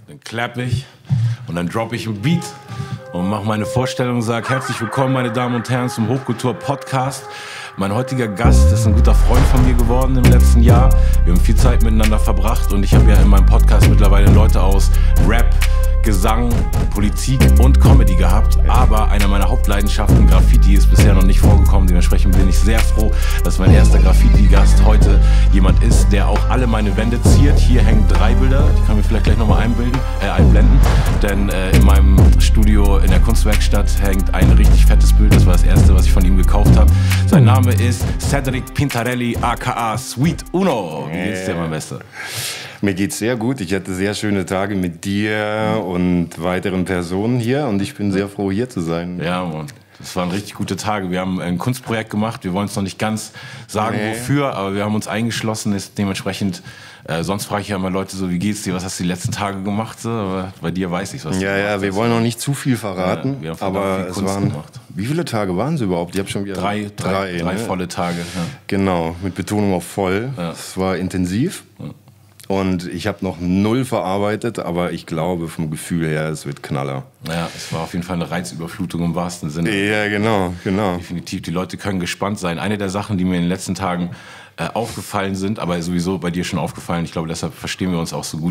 Dann klappe ich und dann droppe ich einen Beat und mache meine Vorstellung und sage: Herzlich willkommen, meine Damen und Herren, zum Hochkultur-Podcast. Mein heutiger Gast ist ein guter Freund von mir geworden im letzten Jahr. Wir haben viel Zeit miteinander verbracht und ich habe ja in meinem Podcast mittlerweile Leute aus Rap, Gesang, Politik und Comedy gehabt. Aber einer meiner Hauptleidenschaften, Graffiti, ist bisher noch nicht vorgekommen. Dementsprechend bin ich sehr froh, dass mein erster Graffiti-Gast heute jemand ist, der auch alle meine Wände ziert. Hier hängen 3 Bilder, die können wir vielleicht gleich nochmal einblenden. Denn in meinem Studio in der Kunstwerkstatt hängt ein richtig fettes Bild. Das war das erste, was ich von ihm gekauft habe. Sein Name ist Cedric Pintarelli, aka Sweet Uno. Wie geht's dir, mein Bester? Mir geht's sehr gut. Ich hatte sehr schöne Tage mit dir und weiteren Personen hier und ich bin sehr froh, hier zu sein. Ja, Mann. Das waren richtig gute Tage. Wir haben ein Kunstprojekt gemacht. Wir wollen es noch nicht ganz sagen, wofür, aber wir haben uns eingeschlossen. Ist dementsprechend, sonst frage ich ja immer Leute so: Wie geht's dir? Was hast du die letzten Tage gemacht? So, aber bei dir weiß ich, was du gemacht hast. Ja, wir wollen noch nicht zu viel verraten, wir haben aber es waren gemacht. Wie viele Tage waren es überhaupt? Ich habe schon wieder drei volle Tage. Ja. Genau, mit Betonung auf voll. Ja. Es war intensiv. Ja. Und ich habe noch 0 verarbeitet, aber ich glaube vom Gefühl her, es wird Knaller. Ja, es war auf jeden Fall eine Reizüberflutung im wahrsten Sinne. Ja, genau. Definitiv, die Leute können gespannt sein. Eine der Sachen, die mir in den letzten Tagen aufgefallen sind, aber sowieso bei dir schon aufgefallen, ich glaube, deshalb verstehen wir uns auch so gut.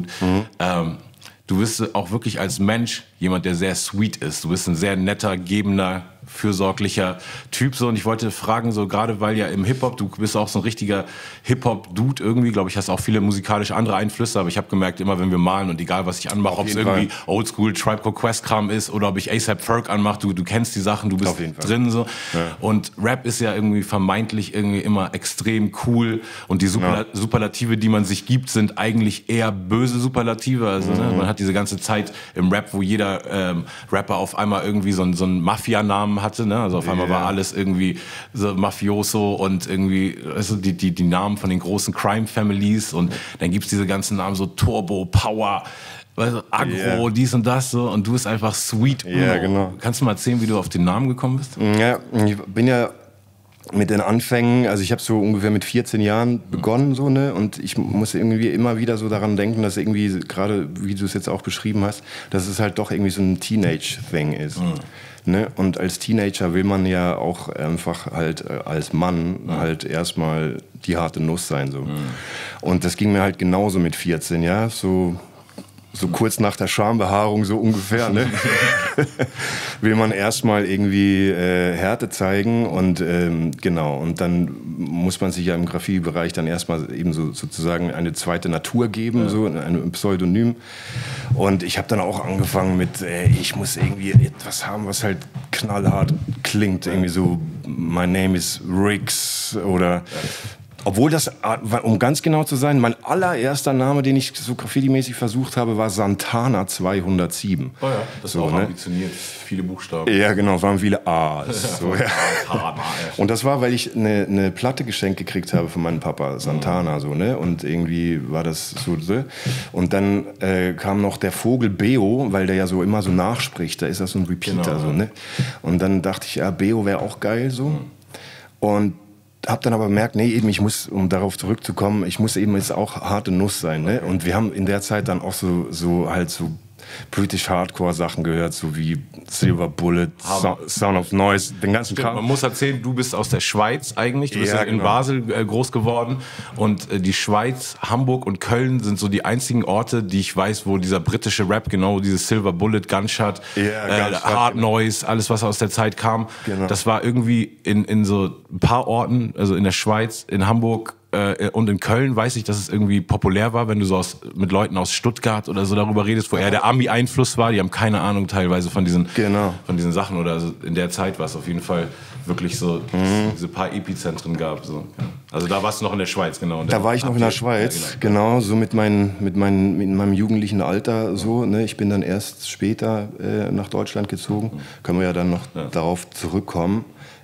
Du bist auch wirklich als Mensch jemand, der sehr sweet ist. Du bist ein sehr netter, gebender, fürsorglicher Typ. So. Und ich wollte fragen, so gerade weil ja im Hip-Hop, du bist auch so ein richtiger Hip-Hop-Dude irgendwie, glaube ich, hast auch viele musikalische andere Einflüsse, aber ich habe gemerkt, immer wenn wir malen und egal was ich anmache, ob es irgendwie Oldschool Tribe Called Quest Kram ist oder ob ich A$AP Ferg anmache, du kennst die Sachen, du bist drin so. Ja. Und Rap ist ja irgendwie vermeintlich irgendwie immer extrem cool und die Superlative, die man sich gibt, sind eigentlich eher böse Superlative. Also man hat diese ganze Zeit im Rap, wo jeder Rapper auf einmal irgendwie so einen Mafia-Namen hatte, ne? Also auf einmal war alles irgendwie so Mafioso und irgendwie also die Namen von den großen Crime-Families und dann gibt's diese ganzen Namen so Turbo, Power, weißt du, Agro, dies und das so und du bist einfach Sweet Uno. Ja, genau. Kannst du mal erzählen, wie du auf den Namen gekommen bist? Ja, ich bin ja mit den Anfängen, also ich habe so ungefähr mit 14 Jahren begonnen, so, ne, und ich muss irgendwie immer wieder so daran denken, dass irgendwie, gerade wie du es jetzt auch beschrieben hast, dass es halt doch irgendwie so ein Teenage-Thing ist. Ne? Und als Teenager will man ja auch einfach halt als Mann halt erstmal die harte Nuss sein, so. Und das ging mir halt genauso mit 14, ja, so kurz nach der Schambehaarung so ungefähr, ne? will man erstmal irgendwie Härte zeigen und genau, und dann muss man sich ja im Graffiti-Bereich dann erstmal eben so sozusagen eine zweite Natur geben, so ein Pseudonym. Und ich habe dann auch angefangen mit, ich muss irgendwie etwas haben, was halt knallhart klingt, irgendwie so My Name is Riggs oder obwohl das, um ganz genau zu sein, mein allererster Name, den ich so graffiti-mäßig versucht habe, war Santana 207. Oh ja, das war auch ambitioniert. Viele Buchstaben. Ja, genau, waren viele A's. So, ja. Und das war, weil ich eine Platte geschenkt gekriegt habe von meinem Papa, Santana, so, ne? Und irgendwie war das so. Und dann kam noch der Vogel Beo, weil der ja so immer so nachspricht. Da ist das so ein Repeater, so, ne? Und dann dachte ich, ja, Beo wäre auch geil, so. Und hab dann aber gemerkt, nee, eben, ich muss, um darauf zurückzukommen, ich muss eben jetzt auch harte Nuss sein, ne? Und wir haben in der Zeit dann auch so British Hardcore Sachen gehört, so wie Silver Bullet, Sound of Noise, den ganzen Kram. Man muss erzählen, du bist aus der Schweiz eigentlich, du bist in Basel groß geworden und die Schweiz, Hamburg und Köln sind so die einzigen Orte, die ich weiß, wo dieser britische Rap, genau dieses Silver Bullet, Gunshot, Hard Noise, alles was aus der Zeit kam, das war irgendwie in so ein paar Orten, also in der Schweiz, in Hamburg und in Köln weiß ich, dass es irgendwie populär war, wenn du so mit Leuten aus Stuttgart oder so darüber redest, wo eher der Ami-Einfluss war. Die haben keine Ahnung teilweise von diesen Sachen. Oder also in der Zeit war es auf jeden Fall wirklich so, diese paar Epizentren gab. So. Also da warst du noch in der Schweiz, genau. Da war ich noch in der Schweiz, genau, so mit meinem jugendlichen Alter. So, ne? Ich bin dann erst später nach Deutschland gezogen. Können wir ja dann noch darauf zurückkommen.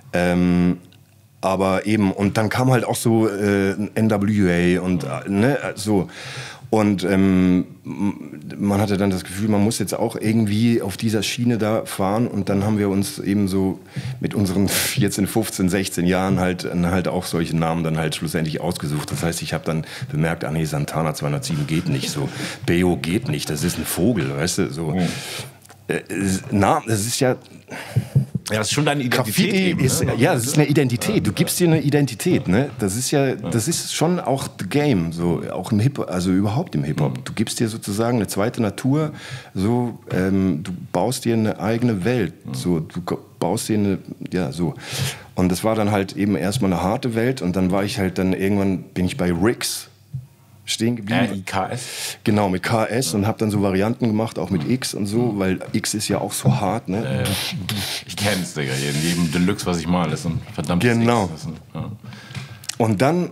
Aber eben, und dann kam halt auch so NWA und ne, so. Und man hatte dann das Gefühl, man muss jetzt auch irgendwie auf dieser Schiene da fahren. Und dann haben wir uns eben so mit unseren 14, 15, 16 Jahren halt auch solche Namen dann halt schlussendlich ausgesucht. Das heißt, ich habe dann bemerkt, nee, Santana 207 geht nicht so. Beo geht nicht, das ist ein Vogel, weißt du, so. Das ist ja... Ja, das ist schon deine Identität Graffiti eben, ist, ne? ja, das ist eine Identität. Du gibst dir eine Identität, ne? Das ist schon auch the game, so auch im Hip-Hop, also überhaupt im Hip-Hop. Du gibst dir sozusagen eine zweite Natur, so, du baust dir eine eigene Welt, so, du baust dir eine, ja, so. Und das war dann halt eben erstmal eine harte Welt und dann war ich halt irgendwann bin ich bei Rix stehen geblieben. RIKS? Genau, mit KS und habe dann so Varianten gemacht, auch mit X und so, weil X ist ja auch so hart, ne? Ich kenn's, Digga. In jedem Deluxe, was ich male, ist ein verdammtes Genau. X. Und dann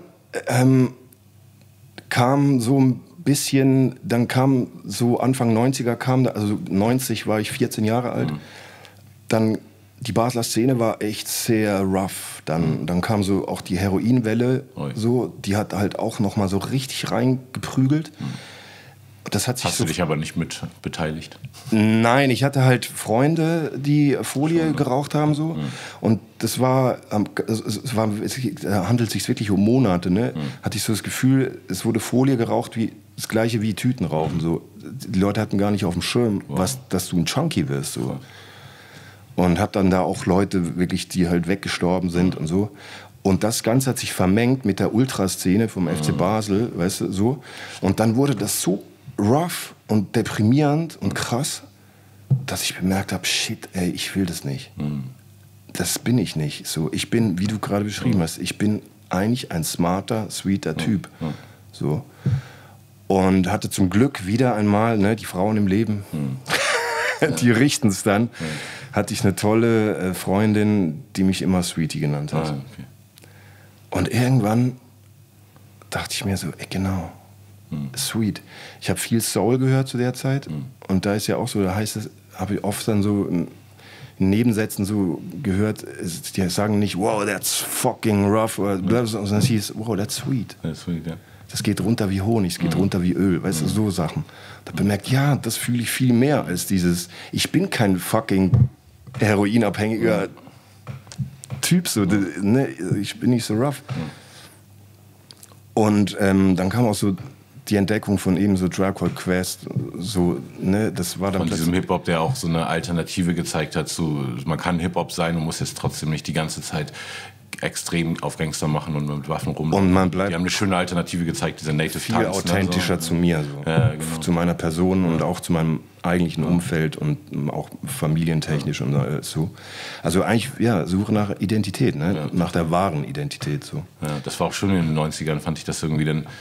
kam so ein bisschen, dann kam so Anfang 90er, also 90 war ich 14 Jahre alt, dann die Basler Szene war echt sehr rough. Dann kam so auch die Heroinwelle, so, die hat halt auch noch mal so richtig reingeprügelt. Das hat sich Hast du dich aber nicht mit beteiligt? Nein, ich hatte halt Freunde, die Folie geraucht haben so. Und das war, es handelt sich wirklich um Monate, ne? Hatte ich so das Gefühl, es wurde Folie geraucht wie das gleiche wie Tütenrauchen so. Die Leute hatten gar nicht auf dem Schirm, dass du ein Junkie wirst so. Und hab dann da auch Leute wirklich, die halt weggestorben sind und so. Und das Ganze hat sich vermengt mit der Ultraszene vom FC Basel, weißt du, so. Und dann wurde das so rough und deprimierend und krass, dass ich bemerkt habe, shit, ey, ich will das nicht. Das bin ich nicht. So, ich bin, wie du gerade beschrieben hast, ich bin eigentlich ein smarter, sweeter Typ. So. Und hatte zum Glück wieder einmal, ne, die Frauen im Leben, die richten es dann. Hatte ich eine tolle Freundin, die mich immer Sweetie genannt hat. Okay. Und irgendwann dachte ich mir so, ey, genau, sweet. Ich habe viel Soul gehört zu der Zeit. Und da ist ja auch so, da heißt es, habe ich oft dann so in Nebensätzen so gehört, die sagen nicht, wow, that's fucking rough, oder sondern es hieß, wow, that's sweet. That's sweet, ja. Das geht runter wie Honig, es geht runter wie Öl, weißt du, so Sachen. Da bemerkt, ja, das fühle ich viel mehr als dieses, ich bin kein fucking heroinabhängiger Typ, so, ne, ich bin nicht so rough. Und dann kam auch so die Entdeckung von eben so Tribe Called Quest, so, ne, das war dann von diesem Hip-Hop, der auch so eine Alternative gezeigt hat zu, man kann Hip-Hop sein und muss jetzt trotzdem nicht die ganze Zeit extrem auf Gangster machen und mit Waffen rumlaufen. Und man bleibt, die haben eine schöne Alternative gezeigt, dieser Native viel Tanz, authentischer so. zu mir, so. Ja, genau. Zu meiner Person und auch zu meinem eigentlichen Umfeld und auch familientechnisch und so. Also eigentlich, ja, Suche nach Identität, ne? Nach der wahren Identität, so. Ja, das war auch schon in den 90ern, fand ich das irgendwie dann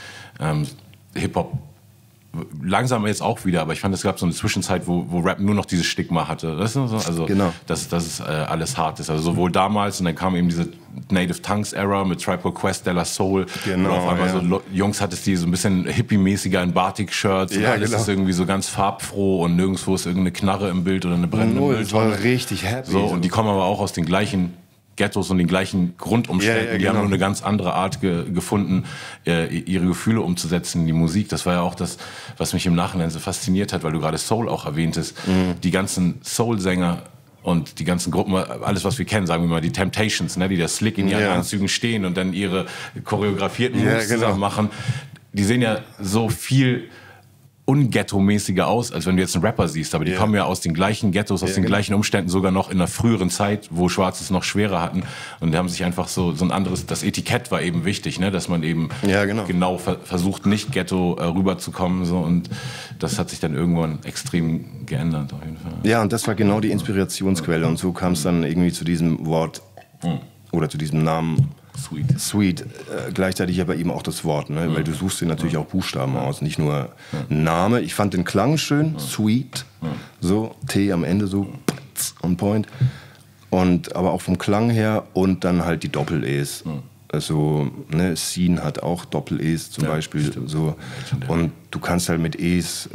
Hip-Hop langsam jetzt auch wieder, aber ich fand, es gab so eine Zwischenzeit, wo Rap nur noch dieses Stigma hatte. Weißt du? Also, genau. Dass es alles hart ist. Also sowohl damals und dann kam eben diese Native Tongues Era mit Tribe Called Quest, De La Soul. Genau, und auf einmal so Jungs hattest die so ein bisschen hippie-mäßiger in Batik-Shirts. Ja, alles ist irgendwie so ganz farbfroh und nirgendwo ist irgendeine Knarre im Bild oder eine brennende Mülltonne. Das war richtig happy. So, und die kommen aber auch aus den gleichen Ghettos und den gleichen Grundumständen. Ja, Die haben nur eine ganz andere Art gefunden, ihre Gefühle umzusetzen in die Musik. Das war ja auch das, was mich im Nachhinein so fasziniert hat, weil du gerade Soul auch erwähntest. Die ganzen Soul-Sänger und die ganzen Gruppen, alles was wir kennen, sagen wir mal die Temptations, ne, die da slick in ihren Anzügen stehen und dann ihre choreografierten Moves zusammen machen. Die sehen ja so viel unghetto-mäßiger aus, als wenn du jetzt einen Rapper siehst. Aber die kommen ja aus den gleichen Ghettos, aus den gleichen Umständen, sogar noch in einer früheren Zeit, wo Schwarze es noch schwerer hatten. Und die haben sich einfach so ein anderes, das Etikett war eben wichtig, ne? Dass man eben genau versucht, nicht Ghetto rüberzukommen. So. Und das hat sich dann irgendwann extrem geändert, auf jeden Fall. Ja, und das war genau die Inspirationsquelle. Und so kam es dann irgendwie zu diesem Wort oder zu diesem Namen. Sweet. Gleichzeitig aber eben auch das Wort, ne? Weil du suchst dir natürlich auch Buchstaben aus, nicht nur Name. Ich fand den Klang schön, Sweet, so T am Ende so on point. Und aber auch vom Klang her und dann halt die Doppel-E's. Also ne, Scene hat auch Doppel-E's zum Beispiel so. Und du kannst halt mit E's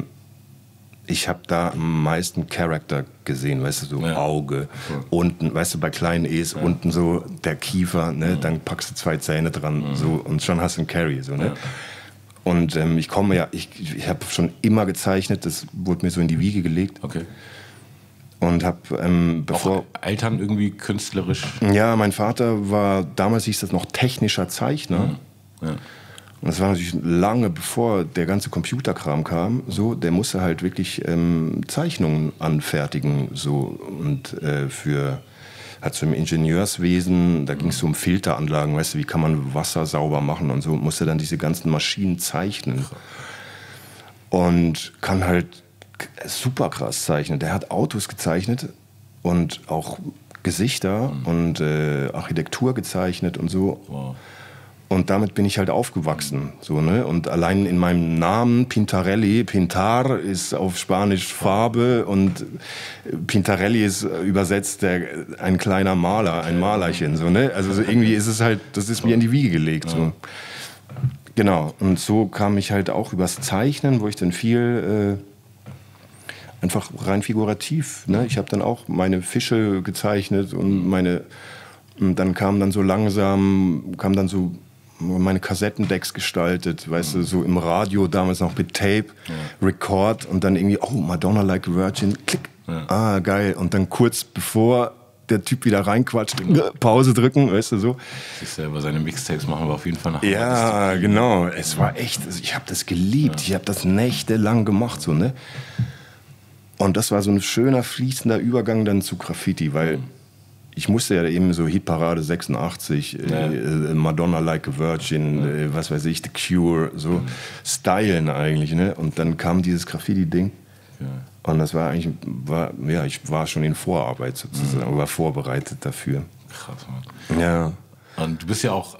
ich habe da am meisten Charakter gesehen, weißt du, so Auge, unten, weißt du, bei kleinen E's unten so der Kiefer, ne, dann packst du 2 Zähne dran, so, und schon hast du einen Carry, so, ne. Und ich habe schon immer gezeichnet, das wurde mir so in die Wiege gelegt. Okay. Und habe, Auch Eltern irgendwie künstlerisch? Ja, mein Vater war, damals hieß das noch technischer Zeichner. Ja. Und das war natürlich lange bevor der ganze Computerkram kam. So, der musste halt wirklich Zeichnungen anfertigen. So, und hat so im Ingenieurswesen, da ging es so um Filteranlagen, weißt du, wie kann man Wasser sauber machen und so, musste dann diese ganzen Maschinen zeichnen. Und kann halt super krass zeichnen. Der hat Autos gezeichnet und auch Gesichter und Architektur gezeichnet und so. Wow. Und damit bin ich halt aufgewachsen. So, ne? Und allein in meinem Namen Pintarelli, Pintar ist auf Spanisch Farbe und Pintarelli ist übersetzt ein kleiner Maler, ein Malerchen. So, ne? Also irgendwie ist es halt, das ist mir in die Wiege gelegt. So. Genau. Und so kam ich halt auch übers Zeichnen, wo ich dann viel einfach rein figurativ. Ne? Ich habe dann auch meine Fische gezeichnet und dann kam so meine Kassettendecks gestaltet, weißt du, so im Radio, damals noch mit Tape, Record und dann irgendwie, oh, Madonna Like a Virgin, klick, geil. Und dann kurz bevor der Typ wieder reinquatscht, Pause drücken, weißt du, so. Sich selber seine Mixtapes machen wir auf jeden Fall nach. Ja, genau. Es war echt, also ich habe das geliebt, ich habe das nächtelang gemacht, so, ne. Und das war so ein schöner, fließender Übergang dann zu Graffiti, weil ich musste ja eben so Hitparade 86, Madonna Like a Virgin, was weiß ich, The Cure, so stylen eigentlich, ne? Und dann kam dieses Graffiti-Ding. Ja. Und das war eigentlich, ich war schon in Vorarbeit sozusagen, war vorbereitet dafür. Krass, Mann. Ja. Und du bist ja auch,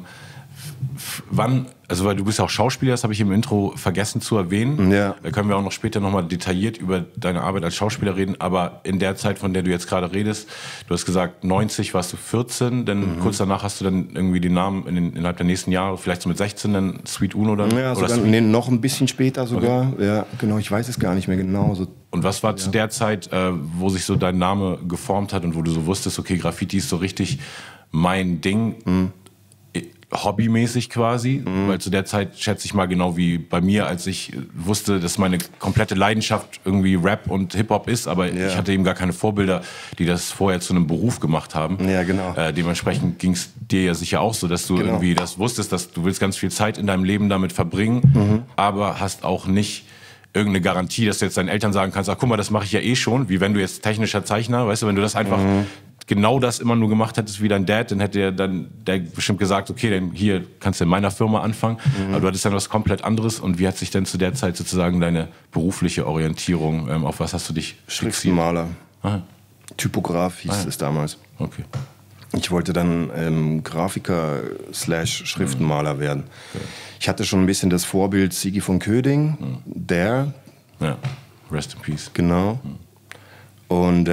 weil du bist ja auch Schauspieler, das habe ich im Intro vergessen zu erwähnen. Ja. Da können wir auch noch später nochmal detailliert über deine Arbeit als Schauspieler reden, aber in der Zeit, von der du jetzt gerade redest, du hast gesagt, 90 warst du 14, denn kurz danach hast du dann irgendwie den Namen innerhalb der nächsten Jahre, vielleicht so mit 16, dann Sweet Uno dann? Ja, sogar, noch ein bisschen später sogar. Okay. Ja, genau, ich weiß es gar nicht mehr genau. So. Und was war zu der Zeit, wo sich so dein Name geformt hat und wo du so wusstest, okay, Graffiti ist so richtig mein Ding, hobbymäßig quasi, weil zu der Zeit schätze ich mal genau wie bei mir, als ich wusste, dass meine komplette Leidenschaft irgendwie Rap und Hip-Hop ist, aber ich hatte eben gar keine Vorbilder, die das vorher zu einem Beruf gemacht haben. Ja, genau. Dementsprechend ging es dir ja sicher auch so, dass du irgendwie das wusstest, dass du willst ganz viel Zeit in deinem Leben damit verbringen, aber hast auch nicht irgendeine Garantie, dass du jetzt deinen Eltern sagen kannst, ach guck mal, das mache ich ja eh schon, wie wenn du jetzt technischer Zeichner, weißt du, wenn du das einfach genau das immer nur gemacht hättest wie dein Dad, dann hätte der bestimmt gesagt, okay, dann hier kannst du in meiner Firma anfangen. Aber du hattest dann was komplett anderes. Und wie hat sich denn zu der Zeit sozusagen deine berufliche Orientierung, auf was hast du dich fixiert? Schriftenmaler. Typograf hieß es damals. Okay. Ich wollte dann Grafiker / Schriftenmaler werden. Okay. Ich hatte schon ein bisschen das Vorbild Sigi von Köding, der. Ja, rest in peace. Genau. Und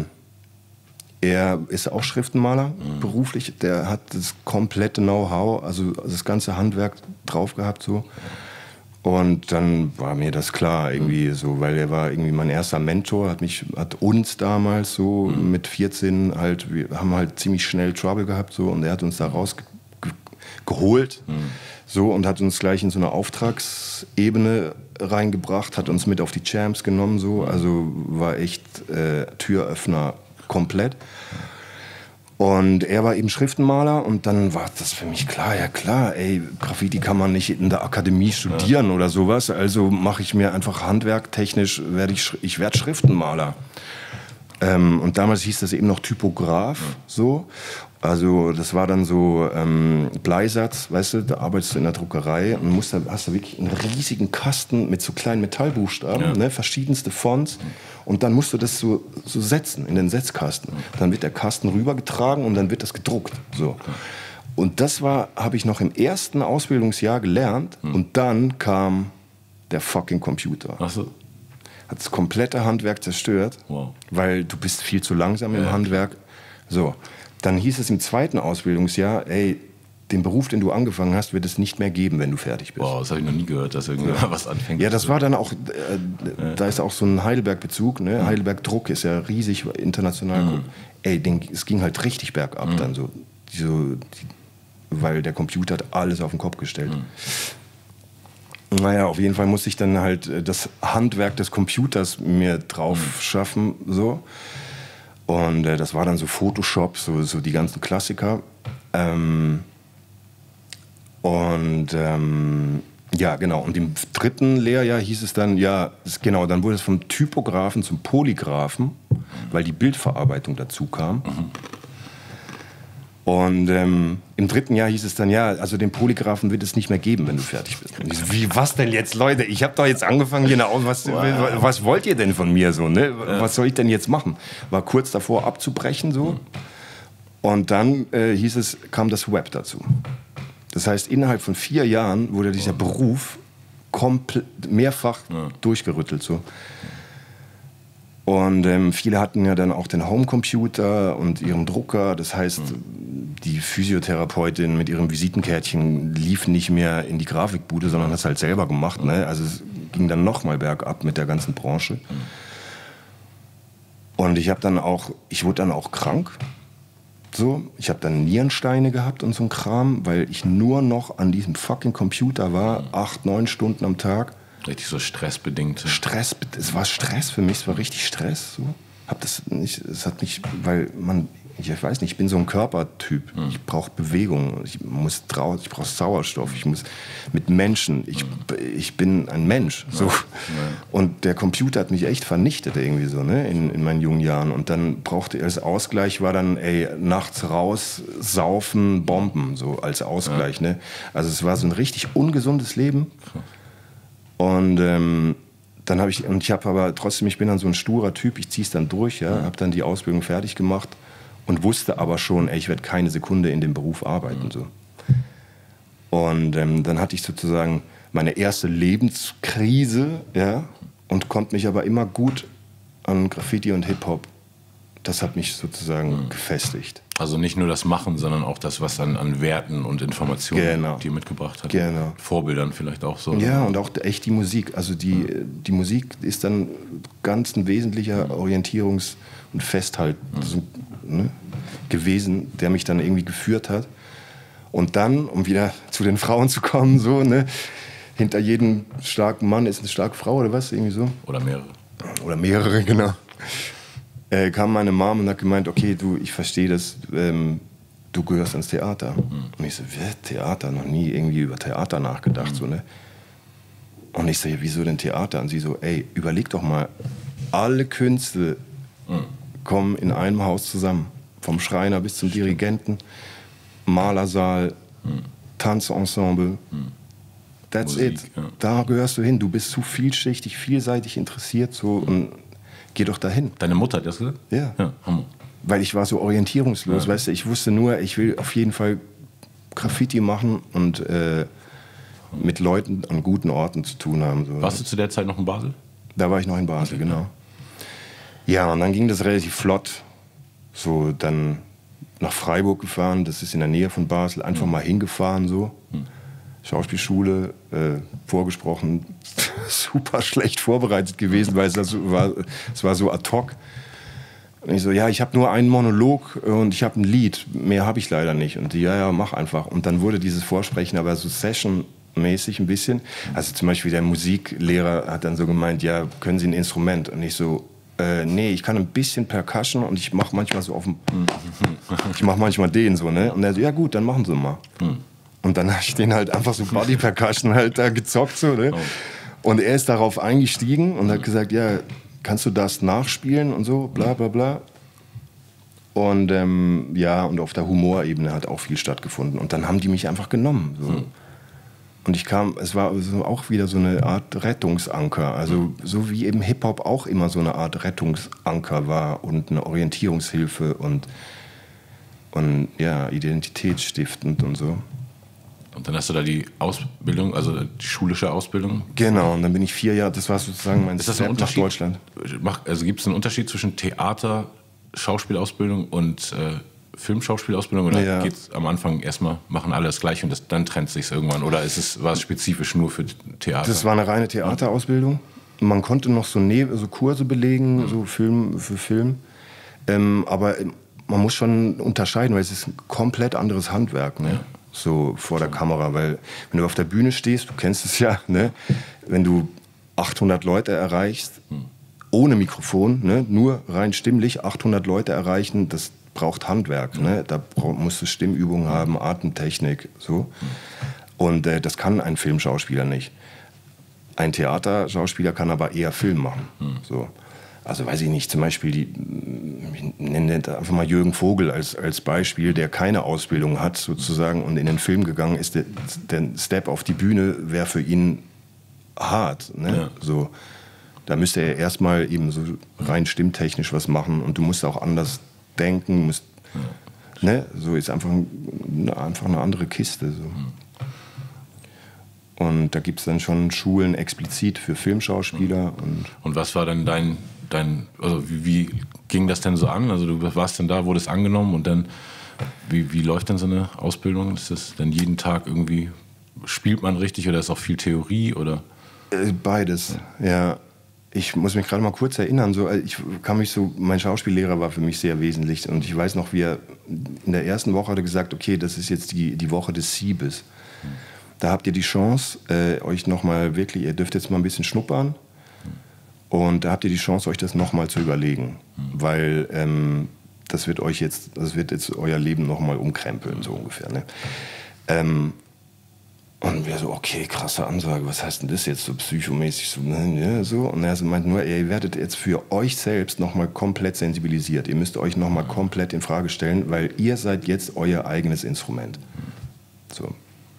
er ist auch Schriftenmaler, beruflich. Der hat das komplette Know-how, also das ganze Handwerk drauf gehabt. So. Und dann war mir das klar, irgendwie so, weil er war irgendwie mein erster Mentor, hat uns damals so mit 14 halt, wir haben halt ziemlich schnell Trouble gehabt so, und er hat uns da rausgeholt so, und hat uns gleich in so eine Auftragsebene reingebracht, hat uns mit auf die Champs genommen, so, also war echt Türöffner komplett. Und er war eben Schriftenmaler und dann war das für mich klar, ja klar, ey, Graffiti kann man nicht in der Akademie studieren oder sowas, also mache ich mir einfach handwerktechnisch, ich werde Schriftenmaler. Und damals hieß das eben noch Typograf, so. Also das war dann so Bleisatz, weißt du, da arbeitest du in der Druckerei und hast da wirklich einen riesigen Kasten mit so kleinen Metallbuchstaben, ne, verschiedenste Fonts, und dann musst du das so setzen in den Setzkasten. Dann wird der Kasten rübergetragen und dann wird das gedruckt. So. Und das habe ich noch im ersten Ausbildungsjahr gelernt, und dann kam der fucking Computer. Ach so. Hat das komplette Handwerk zerstört, weil du bist viel zu langsam im Handwerk. So. Dann hieß es im zweiten Ausbildungsjahr, ey, den Beruf, den du angefangen hast, wird es nicht mehr geben, wenn du fertig bist. Wow, das habe ich noch nie gehört, dass irgendjemand was anfängt. Ja, das war dann auch, da ist auch so ein Heidelberg-Bezug, ne? Heidelberg Druck ist ja riesig international. Ey, es ging halt richtig bergab dann so, weil der Computer hat alles auf den Kopf gestellt. Naja, auf jeden Fall musste ich dann halt das Handwerk des Computers mir drauf schaffen, so. Und das war dann so Photoshop, so die ganzen Klassiker. Ja, genau. Und im 3. Lehrjahr hieß es dann, genau, dann wurde es vom Typografen zum Polygraphen, weil die Bildverarbeitung dazu kam. Und im 3. Jahr hieß es dann, also den Polygraphen wird es nicht mehr geben, wenn du fertig bist. Und ich so, wie, was denn jetzt, Leute? Ich habe doch jetzt angefangen, was wollt ihr denn von mir so, ne? Was soll ich denn jetzt machen? War kurz davor abzubrechen so. Und dann kam das Web dazu. Das heißt, innerhalb von 4 Jahren wurde dieser Beruf mehrfach durchgerüttelt so. Und viele hatten ja dann auch den Homecomputer und ihren Drucker. Das heißt, die Physiotherapeutin mit ihrem Visitenkärtchen lief nicht mehr in die Grafikbude, sondern hat es halt selber gemacht. Ne? Also es ging dann nochmal bergab mit der ganzen Branche. Und ich wurde dann auch krank. So, ich habe dann Nierensteine gehabt und so ein Kram, weil ich nur noch an diesem fucking Computer war, 8, 9 Stunden am Tag. Richtig so stressbedingt. Es war Stress für mich, es war richtig Stress. So. Ich weiß nicht, ich bin so ein Körpertyp. Ich brauche Bewegung, ich brauche Sauerstoff, ich muss mit Menschen, ich bin ein Mensch. So. Und der Computer hat mich echt vernichtet irgendwie so, ne, in meinen jungen Jahren. Und dann brauchte ich als Ausgleich, war dann, nachts raus, saufen, Bomben, so als Ausgleich. Ne? Also es war so ein richtig ungesundes Leben. Und ich habe aber trotzdem, ich bin dann so ein sturer Typ, ich ziehe es dann durch, habe dann die Ausbildung fertig gemacht und wusste aber schon, ich werde keine Sekunde in dem Beruf arbeiten. So. Und dann hatte ich sozusagen meine erste Lebenskrise, und konnte mich aber immer gut an Graffiti und Hip-Hop, das hat mich sozusagen gefestigt. Also nicht nur das Machen, sondern auch das, was dann an Werten und Informationen dir mitgebracht hat. Genau. Vorbildern vielleicht auch so. Ja, und auch echt die Musik. Also die Musik ist dann ganz ein wesentlicher Orientierungs- und Festhalt gewesen, der mich dann irgendwie geführt hat. Und dann, um wieder zu den Frauen zu kommen, so, ne, hinter jedem starken Mann ist eine starke Frau oder was, irgendwie so. Oder mehrere. Oder mehrere, genau. Kam meine Mom und hat gemeint, okay, ich verstehe das, du gehörst ans Theater. Und ich so, Theater? Noch nie irgendwie über Theater nachgedacht. So, ne? Und ich so, wieso denn Theater? Und sie so, überleg doch mal, alle Künste kommen in einem Haus zusammen. Vom Schreiner bis zum Dirigenten, Malersaal, Tanzensemble. That's Musik, it. Ja. Da gehörst du hin. Du bist zu vielschichtig, vielseitig interessiert. So, und geh doch dahin. Deine Mutter hat das gesagt? Ja. Hammer. Weil ich war so orientierungslos, weißt du, ich wusste nur, ich will auf jeden Fall Graffiti machen und mit Leuten an guten Orten zu tun haben. So. Warst du zu der Zeit noch in Basel? Da war ich noch in Basel, genau. Ja, und dann ging das relativ flott. So, dann nach Freiburg gefahren, das ist in der Nähe von Basel, einfach mal hingefahren, so. Schauspielschule, vorgesprochen, super schlecht vorbereitet gewesen, weil es war so ad hoc. Und ich so, ich habe nur einen Monolog und ich habe ein Lied, mehr habe ich leider nicht. Und die, mach einfach. Und dann wurde dieses Vorsprechen aber so sessionmäßig ein bisschen. Also zum Beispiel der Musiklehrer hat dann so gemeint, können Sie ein Instrument? Und ich so, nee, ich kann ein bisschen Percussion und ich mache manchmal so ich mache manchmal den so, ne? Und er so, ja gut, dann machen Sie mal. Und dann habe ich den halt einfach so Body Percussion halt da gezockt, so, ne? Und er ist darauf eingestiegen und hat gesagt, kannst du das nachspielen und so, bla bla bla. Und und auf der Humorebene hat auch viel stattgefunden. Und dann haben die mich einfach genommen. So. Und es war so auch wieder so eine Art Rettungsanker. Also so wie eben Hip-Hop auch immer so eine Art Rettungsanker war und eine Orientierungshilfe und identitätsstiftend und so. Und dann hast du da die Ausbildung, also die schulische Ausbildung? Genau, und dann bin ich 4 Jahre, das war sozusagen mein Step nach Deutschland. Also gibt es einen Unterschied zwischen Theater, Schauspielausbildung und Filmschauspielausbildung? Oder geht es am Anfang erstmal, machen alle das Gleiche und dann trennt sich irgendwann? Oder war es spezifisch nur für Theater? Das war eine reine Theaterausbildung. Man konnte noch so Kurse belegen, so für Film. Aber man muss schon unterscheiden, weil es ist ein komplett anderes Handwerk. Ne? so vor der Kamera, weil wenn du auf der Bühne stehst, du kennst es ja, ne? Wenn du 800 Leute erreichst, ohne Mikrofon, ne? Nur rein stimmlich 800 Leute erreichen, das braucht Handwerk, ne? Da musst du Stimmübungen haben, Atemtechnik, so. Und das kann ein Filmschauspieler nicht. Ein Theaterschauspieler kann aber eher Film machen, so. Also weiß ich nicht, zum Beispiel, ich nenne einfach mal Jürgen Vogel als Beispiel, der keine Ausbildung hat sozusagen und in den Film gegangen ist. Der Step auf die Bühne wäre für ihn hart. Ne? Ja. So, da müsste er erstmal eben so rein stimmtechnisch was machen und du musst auch anders denken. Musst, ne? So ist einfach eine andere Kiste. So. Und da gibt es dann schon Schulen explizit für Filmschauspieler. Und was war dann also wie ging das denn so an? Also du warst dann da, wurdest angenommen und dann, wie läuft denn so eine Ausbildung? Ist das dann jeden Tag irgendwie, spielt man richtig oder ist auch viel Theorie oder? Beides, ja. Ich muss mich gerade mal kurz erinnern, mein Schauspiellehrer war für mich sehr wesentlich und ich weiß noch, wie er in der ersten Woche hat er gesagt, okay, das ist jetzt die Woche des Siebes. Da habt ihr die Chance, euch nochmal wirklich, ihr dürft jetzt mal ein bisschen schnuppern. Und da habt ihr die Chance, euch das nochmal zu überlegen, weil das wird jetzt euer Leben nochmal umkrempeln, so ungefähr. Ne? Und wir so, okay, krasse Ansage, was heißt denn das jetzt so psychomäßig? So, ne, so. Und er meint nur, ihr werdet jetzt für euch selbst nochmal komplett sensibilisiert. Ihr müsst euch nochmal komplett in Frage stellen, weil ihr seid jetzt euer eigenes Instrument. So.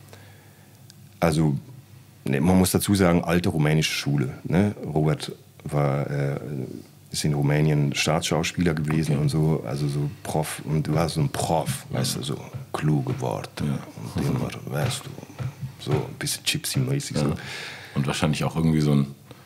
Also, ne, man muss dazu sagen, alte rumänische Schule. Ne? Robert ist in Rumänien Staatsschauspieler gewesen und so, also so Prof, und war so ein Prof, weißt du, so kluge Worte und immer, weißt du, so ein bisschen Gypsy-mäßig. So. Und wahrscheinlich auch irgendwie so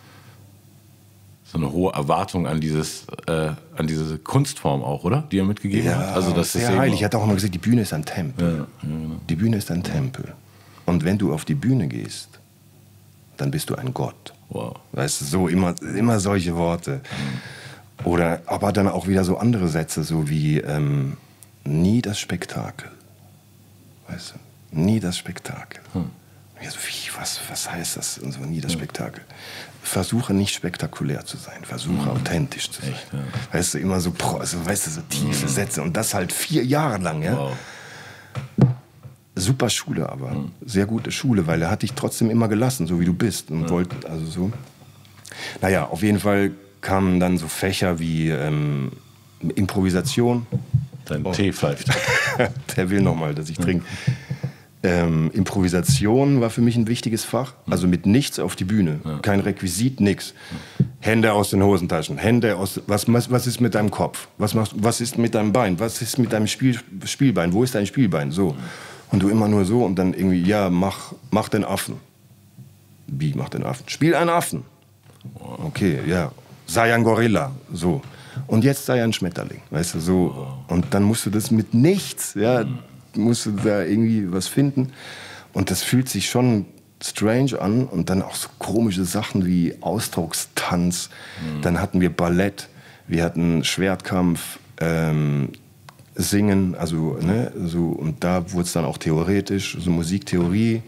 eine hohe Erwartung an diese Kunstform auch, oder? Die er mitgegeben hat? Also das sehr ist heilig. Er hat auch immer gesagt, die Bühne ist ein Tempel. Ja, genau. Die Bühne ist ein Tempel. Und wenn du auf die Bühne gehst, dann bist du ein Gott. Wow. Weißt du, so immer solche Worte. Oder aber dann auch wieder so andere Sätze, so wie nie das Spektakel. Weißt du, nie das Spektakel. Ja, so, was heißt das? Und so, nie das Spektakel. Versuche nicht spektakulär zu sein, versuche authentisch zu sein. Echt, ja. Weißt du, immer so, weißt du, so tiefe Sätze und das halt 4 Jahre lang, ja. Wow. Super Schule, aber sehr gute Schule, weil er hat dich trotzdem immer gelassen, so wie du bist. Und wollte, also so. Naja, auf jeden Fall kamen dann so Fächer wie Improvisation. Dein Tee pfeift. Der will noch mal, dass ich trinke. Improvisation war für mich ein wichtiges Fach. Also mit nichts auf die Bühne. Kein Requisit, nix. Hände aus den Hosentaschen. Was ist mit deinem Kopf? Was ist mit deinem Bein? Was ist mit deinem Spielbein? Wo ist dein Spielbein? So. Und du immer nur so und dann irgendwie, ja, mach den Affen. Wie, mach den Affen? Spiel einen Affen. Okay, ja. Sei ein Gorilla. So. Und jetzt sei ein Schmetterling. Weißt du, so. Und dann musst du das mit nichts, ja, musst du da irgendwie was finden. Und das fühlt sich schon strange an. Und dann auch so komische Sachen wie Ausdruckstanz. Dann hatten wir Ballett, wir hatten Schwertkampf, Singen, also, ne, so, und da wurde es dann auch theoretisch, so Musiktheorie,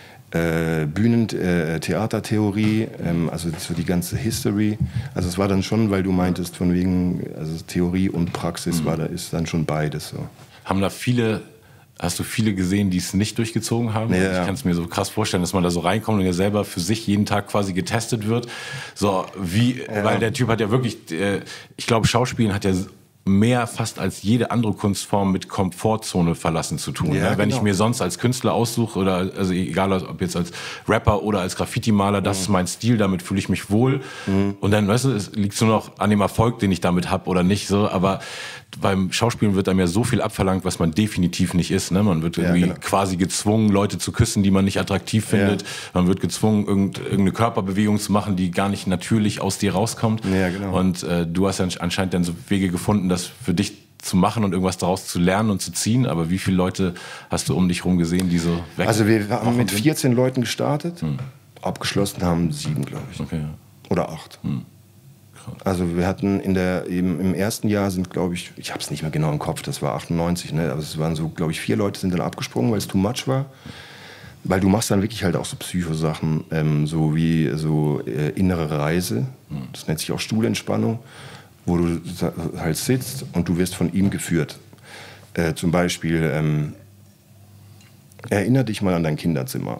Theatertheorie, also so die ganze History. Also es war dann schon, weil du meintest, von wegen, also Theorie und Praxis ist dann schon beides so. Hast du viele gesehen, die es nicht durchgezogen haben? Ja. Ich kann es mir so krass vorstellen, dass man da so reinkommt und ja selber für sich jeden Tag quasi getestet wird. So, weil der Typ hat ja wirklich, ich glaube, Schauspielen hat ja mehr fast als jede andere Kunstform mit Komfortzone verlassen zu tun. Ja, Wenn genau. ich mir sonst als Künstler aussuche, oder also egal ob jetzt als Rapper oder als Graffiti-Maler, das ist mein Stil, damit fühle ich mich wohl. Und dann, weißt du, es liegt nur noch an dem Erfolg, den ich damit habe oder nicht. So. Aber beim Schauspielen wird einem ja so viel abverlangt, was man definitiv nicht ist. Ne? Man wird irgendwie quasi gezwungen, Leute zu küssen, die man nicht attraktiv findet. Ja. Man wird gezwungen, irgendeine Körperbewegung zu machen, die gar nicht natürlich aus dir rauskommt. Ja, genau. Und du hast anscheinend dann so Wege gefunden, das für dich zu machen und irgendwas daraus zu lernen und zu ziehen. Aber wie viele Leute hast du um dich herum gesehen, die so weg? Also wir haben mit 14 Leuten gestartet. Abgeschlossen haben 7, glaube ich. Okay. Oder 8. Also wir hatten im ersten Jahr sind, glaube ich habe es nicht mehr genau im Kopf, das war 98, ne? Aber es waren so, glaube ich, 4 Leute sind dann abgesprungen, weil es too much war. Weil du machst dann wirklich halt auch so Psychosachen, so wie so innere Reise, das nennt sich auch Stuhlentspannung, wo du halt sitzt und du wirst von ihm geführt. Zum Beispiel, erinnere dich mal an dein Kinderzimmer.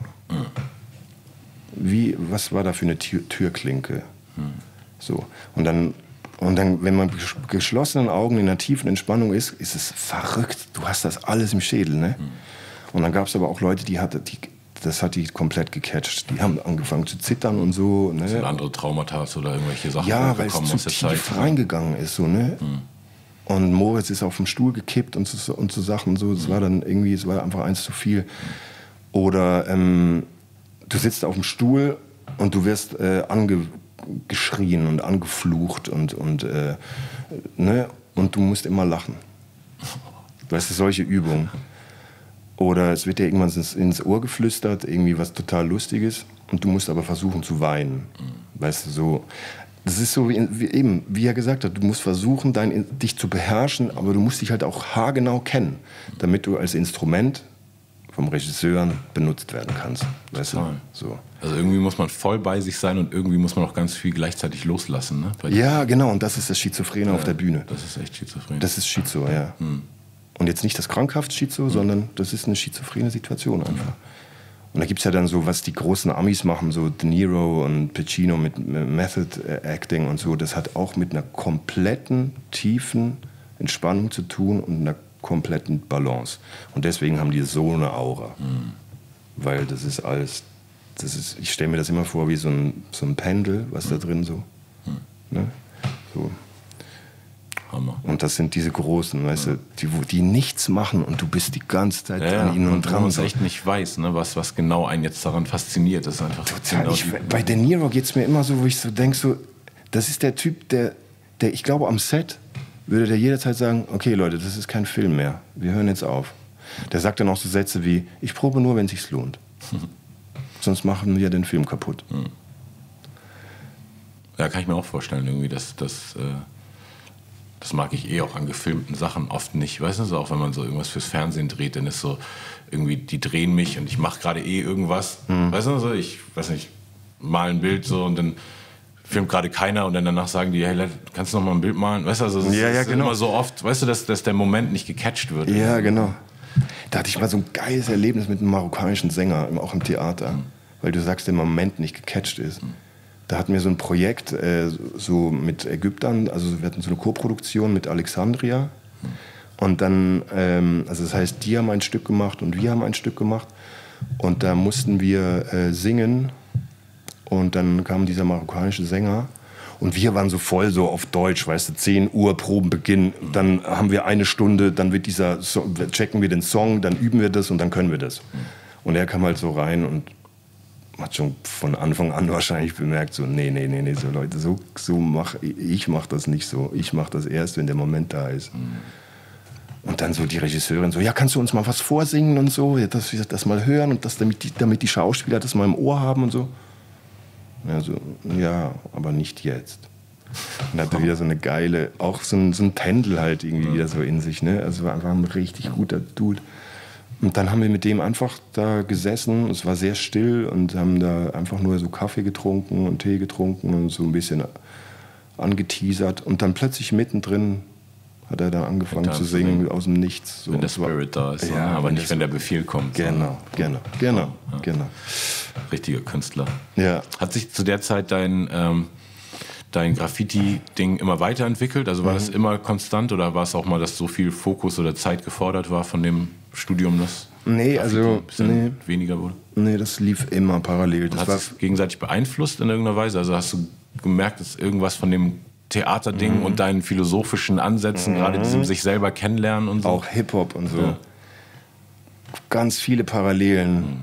Was war da für eine Türklinke? So. Und dann, wenn man mit geschlossenen Augen in einer tiefen Entspannung ist es verrückt. Du hast das alles im Schädel, ne? Und dann gab es aber auch Leute, das hat die komplett gecatcht. Die haben angefangen zu zittern und so. Ne? Sind andere Traumata oder irgendwelche Sachen weil es zu tief reingegangen ist. So, ne? Und Moritz ist auf dem Stuhl gekippt und so Sachen. So. Es war dann irgendwie, es war einfach eins zu viel. Oder du sitzt auf dem Stuhl und du wirst angeschrien und angeflucht und du musst immer lachen. Weißt du, solche Übungen. Oder es wird dir irgendwann ins Ohr geflüstert, irgendwie was total Lustiges, und du musst aber versuchen zu weinen. Weißt du, so. Das ist so, wie er gesagt hat, du musst versuchen, dich zu beherrschen, aber du musst dich halt auch haargenau kennen, damit du als Instrument vom Regisseur benutzt werden kannst. Weißt du? So. Also irgendwie muss man voll bei sich sein und irgendwie muss man auch ganz viel gleichzeitig loslassen. Ne? Ja, genau, und das ist das Schizophrene auf der Bühne. Das ist echt schizophren. Das ist Schizo, ja. Und jetzt nicht das krankhaft Schizo, sondern das ist eine schizophrene Situation einfach. Und da gibt es ja dann so, was die großen Amis machen, so De Niro und Pacino mit Method Acting und so, das hat auch mit einer kompletten, tiefen Entspannung zu tun und einer kompletten Balance. Und deswegen haben die so eine Aura. Weil das ist alles, ich stelle mir das immer vor wie so ein Pendel, was da drin so. Ne? So. Hammer. Und das sind diese Großen, weißt du, die nichts machen und du bist die ganze Zeit an ihnen und dran. Man echt nicht weiß, ne, was genau einen jetzt daran fasziniert. Das ist einfach total. Bei De Niro geht es mir immer so, wo ich so denke, so, das ist der Typ, der ich glaube, am Set würde der jederzeit sagen, okay Leute, das ist kein Film mehr, wir hören jetzt auf. Der sagt dann auch so Sätze wie, ich probe nur, wenn es sich lohnt. Sonst machen wir den Film kaputt. Ja, kann ich mir auch vorstellen, irgendwie, das mag ich auch an gefilmten Sachen oft nicht. Weißt du, so auch wenn man so irgendwas fürs Fernsehen dreht, dann ist so irgendwie, die drehen mich und ich mache gerade irgendwas. Weißt du, so, ich weiß nicht, mal ein Bild so und dann filmt gerade keiner und dann danach sagen die, hey, kannst du noch mal ein Bild malen? Weißt du, also es ist genau. immer so oft, weißt du, dass der Moment nicht gecatcht wird. Ja, genau. Da hatte ich mal so ein geiles Erlebnis mit einem marokkanischen Sänger, auch im Theater, weil du sagst, der Moment nicht gecatcht ist. Da hatten wir so ein Projekt so mit Ägyptern, also wir hatten so eine Koproduktion mit Alexandria. Und dann, also das heißt, die haben ein Stück gemacht und wir haben ein Stück gemacht. Und da mussten wir singen. Und dann kam dieser marokkanische Sänger. Und wir waren so voll so auf Deutsch, weißt du, 10 Uhr Probenbeginn. Dann haben wir 1 Stunde, dann wird checken wir den Song, dann üben wir das und dann können wir das. Und er kam halt so rein und hat schon von Anfang an wahrscheinlich bemerkt, so nee, so Leute, ich mach das nicht so. Ich mach das erst, wenn der Moment da ist. Und dann so die Regisseurin so, ja, kannst du uns mal was vorsingen und so, dass wir das mal hören und damit die Schauspieler das mal im Ohr haben und so. Ja, so, ja, aber nicht jetzt. Und dann hat er wieder so eine geile, auch so ein Pendel halt irgendwie wieder so in sich, ne? Also war einfach ein richtig guter Dude. Und dann haben wir mit dem einfach da gesessen, es war sehr still und haben da einfach nur so Kaffee getrunken und Tee getrunken und so ein bisschen angeteasert. Und dann plötzlich mittendrin hat er dann angefangen zu singen aus dem Nichts. So. Wenn der Spirit da ist, ja, aber nicht, wenn der Befehl kommt. Genau. Richtiger Künstler. Ja. Hat sich zu der Zeit dein Graffiti-Ding immer weiterentwickelt? Also war das immer konstant oder war es auch mal, dass so viel Fokus oder Zeit gefordert war von dem Studium, dass weniger wurde? Nee, das lief immer parallel. Das hat es gegenseitig beeinflusst in irgendeiner Weise? Also hast du gemerkt, dass irgendwas von dem Theaterding und deinen philosophischen Ansätzen, gerade diesem sich selber kennenlernen und so? Auch Hip-Hop und so. Ja. Ganz viele Parallelen.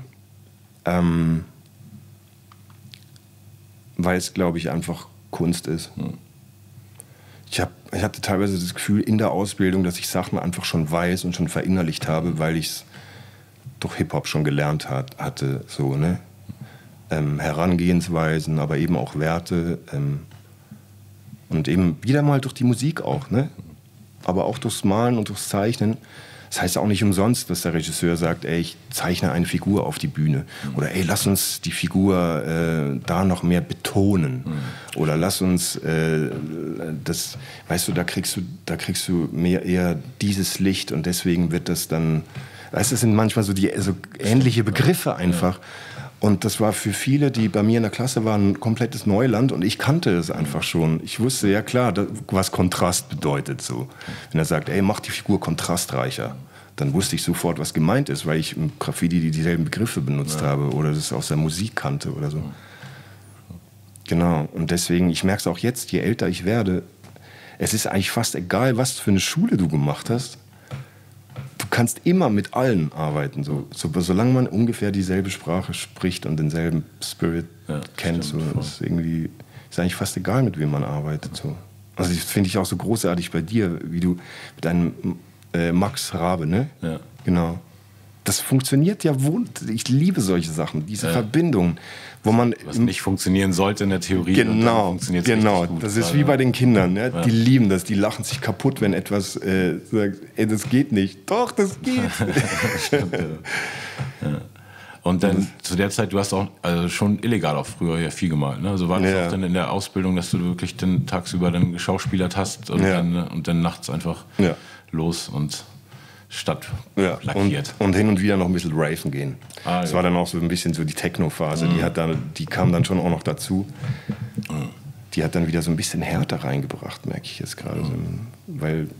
Weil es, glaube ich, einfach Kunst ist. Ich hatte teilweise das Gefühl in der Ausbildung, dass ich Sachen einfach schon weiß und schon verinnerlicht habe, weil ich es durch Hip-Hop schon gelernt hatte. So, ne? Herangehensweisen, aber eben auch Werte. Und eben wieder mal durch die Musik auch, ne? Aber auch durchs Malen und durchs Zeichnen. Das heißt auch nicht umsonst, dass der Regisseur sagt, ey, ich zeichne eine Figur auf die Bühne. Oder ey, lass uns die Figur da noch mehr betonen. Oder lass uns das, weißt du, da kriegst du mehr eher dieses Licht und deswegen wird das dann, weißt du, das sind manchmal so ähnliche Begriffe einfach. Und das war für viele, die bei mir in der Klasse waren, ein komplettes Neuland und ich kannte es einfach schon. Ich wusste, ja klar, was Kontrast bedeutet so. Wenn er sagt, ey, mach die Figur kontrastreicher, dann wusste ich sofort, was gemeint ist, weil ich im Graffiti dieselben Begriffe benutzt habe oder das aus der Musik kannte oder so. Genau, und deswegen, ich merke es auch jetzt, je älter ich werde, es ist eigentlich fast egal, was für eine Schule du gemacht hast. Du kannst immer mit allen arbeiten, solange man ungefähr dieselbe Sprache spricht und denselben Spirit kennt. Stimmt, ist eigentlich fast egal, mit wem man arbeitet. So. Also das finde ich auch so großartig bei dir, wie du mit deinem Max Rabe, ne? Ja. Genau. Das funktioniert ja ich liebe solche Sachen, diese Verbindungen, wo man... Was nicht funktionieren sollte in der Theorie. Genau, gut. Das ist wie bei den Kindern, ne? Die lieben das, die lachen sich kaputt, wenn etwas sagt, ey, das geht nicht. Doch, das geht. Stimmt, ja. Und dann zu der Zeit, du hast auch schon illegal auch früher ja viel gemalt, ne? Also war das auch dann in der Ausbildung, dass du wirklich dann tagsüber dann geschauspielert hast und dann nachts einfach los und Stadt lackiert. Und hin und wieder noch ein bisschen raven gehen. Das war dann auch so ein bisschen so die Techno-Phase, die kam dann schon auch noch dazu. Die hat dann wieder so ein bisschen Härte reingebracht, merke ich jetzt gerade. Weil...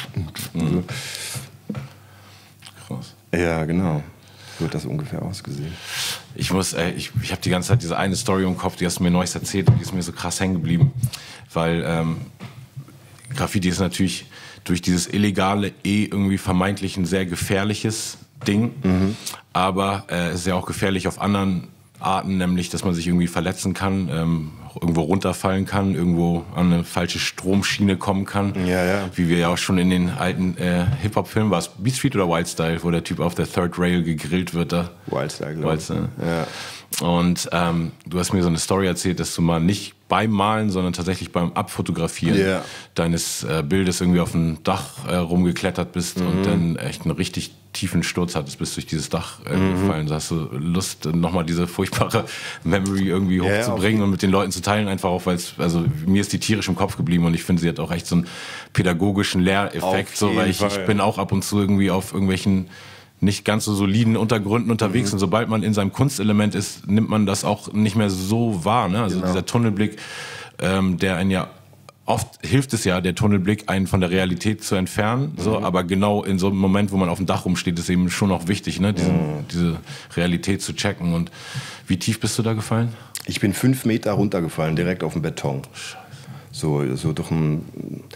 Krass. Ja, genau. So hat das ungefähr ausgesehen. Ich habe die ganze Zeit diese eine Story im Kopf, die hast du mir neulich erzählt und die ist mir so krass hängen geblieben. Weil Graffiti ist natürlich durch dieses illegale irgendwie vermeintlich ein sehr gefährliches Ding. Aber es ist ja auch gefährlich auf anderen Arten, nämlich, dass man sich irgendwie verletzen kann, irgendwo runterfallen kann, irgendwo an eine falsche Stromschiene kommen kann. Ja. Wie wir ja auch schon in den alten Hip-Hop-Filmen, war es Beat Street oder Wild Style, wo der Typ auf der Third Rail gegrillt wird. Da. Wild Style, glaube ich. Ja. Und du hast mir so eine Story erzählt, dass du mal nicht beim Malen, sondern tatsächlich beim Abfotografieren deines Bildes irgendwie auf ein Dach rumgeklettert bist und dann echt einen richtig tiefen Sturz hattest, bist durch dieses Dach gefallen. So hast du Lust, nochmal diese furchtbare Memory irgendwie hochzubringen und mit den Leuten zu teilen, einfach auch, weil mir ist die tierisch im Kopf geblieben und ich finde, sie hat auch echt so einen pädagogischen Lehreffekt, weil ich bin auch ab und zu irgendwie auf irgendwelchen nicht ganz so soliden Untergründen unterwegs und sobald man in seinem Kunstelement ist, nimmt man das auch nicht mehr so wahr. Ne? Also dieser Tunnelblick, der einen ja oft hilft es ja, der Tunnelblick, einen von der Realität zu entfernen. So, aber genau in so einem Moment, wo man auf dem Dach rumsteht, ist eben schon auch wichtig, ne? Diese Realität zu checken. Und wie tief bist du da gefallen? Ich bin 5 Meter runtergefallen, direkt auf den Beton. So durch ein...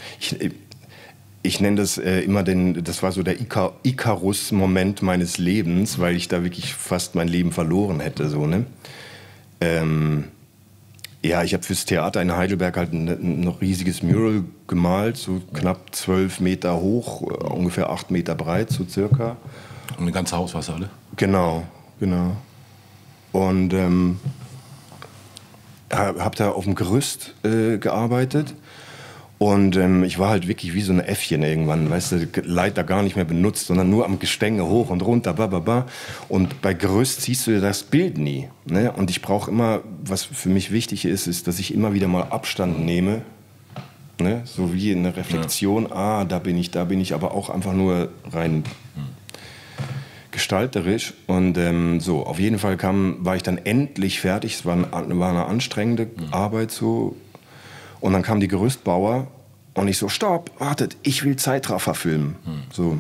Ich nenne das immer das war so der Icarus-Moment meines Lebens, weil ich da wirklich fast mein Leben verloren hätte. So, ne? Ich habe fürs Theater in Heidelberg halt ein riesiges Mural gemalt, so knapp 12 Meter hoch, ungefähr 8 Meter breit, so circa. Und ein ganzes Haus war es alle? Genau. Und habe da auf dem Gerüst gearbeitet. Und ich war halt wirklich wie so ein Äffchen irgendwann, weißt du, Leiter gar nicht mehr benutzt, sondern nur am Gestänge hoch und runter, Und bei Gerüst siehst du das Bild nie. Ne? Und ich brauche immer, was für mich wichtig ist, dass ich immer wieder mal Abstand nehme. Ne? So wie eine Reflexion, da bin ich, aber auch einfach nur rein gestalterisch. Und auf jeden Fall war ich dann endlich fertig. Es war eine anstrengende Arbeit so. Und dann kamen die Gerüstbauer und ich so, stopp, wartet, ich will Zeitraffer filmen. So.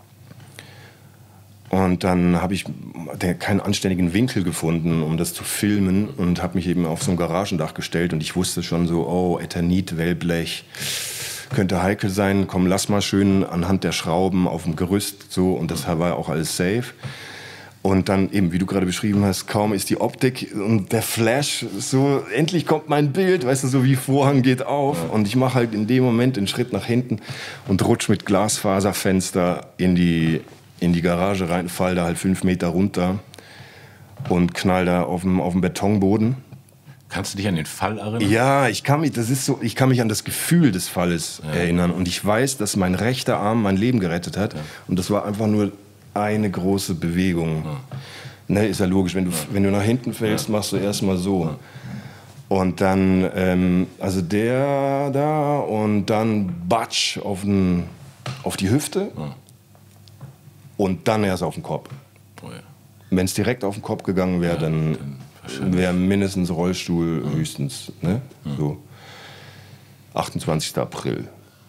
Und dann habe ich keinen anständigen Winkel gefunden, um das zu filmen und habe mich eben auf so ein Garagendach gestellt und ich wusste schon so, Eternit, Wellblech, könnte heikel sein, komm, lass mal schön anhand der Schrauben auf dem Gerüst so und das war auch alles safe. Und dann eben, wie du gerade beschrieben hast, kaum ist die Optik und der Flash, so endlich kommt mein Bild, weißt du, so wie Vorhang geht auf. Und ich mache halt in dem Moment einen Schritt nach hinten und rutsch mit Glasfaserfenster in die Garage rein, fall da halt 5 Meter runter und knall da auf dem Betonboden. Kannst du dich an den Fall erinnern? Ja, ich kann mich an das Gefühl des Falles erinnern. Und ich weiß, dass mein rechter Arm mein Leben gerettet hat. Ja. Und das war einfach nur eine große Bewegung. Ja. Ne, ist ja logisch, wenn du nach hinten fällst, machst du erstmal so. Ja. Und dann, also der da und dann Batsch auf die Hüfte und dann erst auf den Kopf. Oh ja. Wenn es direkt auf den Kopf gegangen wäre, dann wäre mindestens Rollstuhl höchstens. Ne? So. 28. April.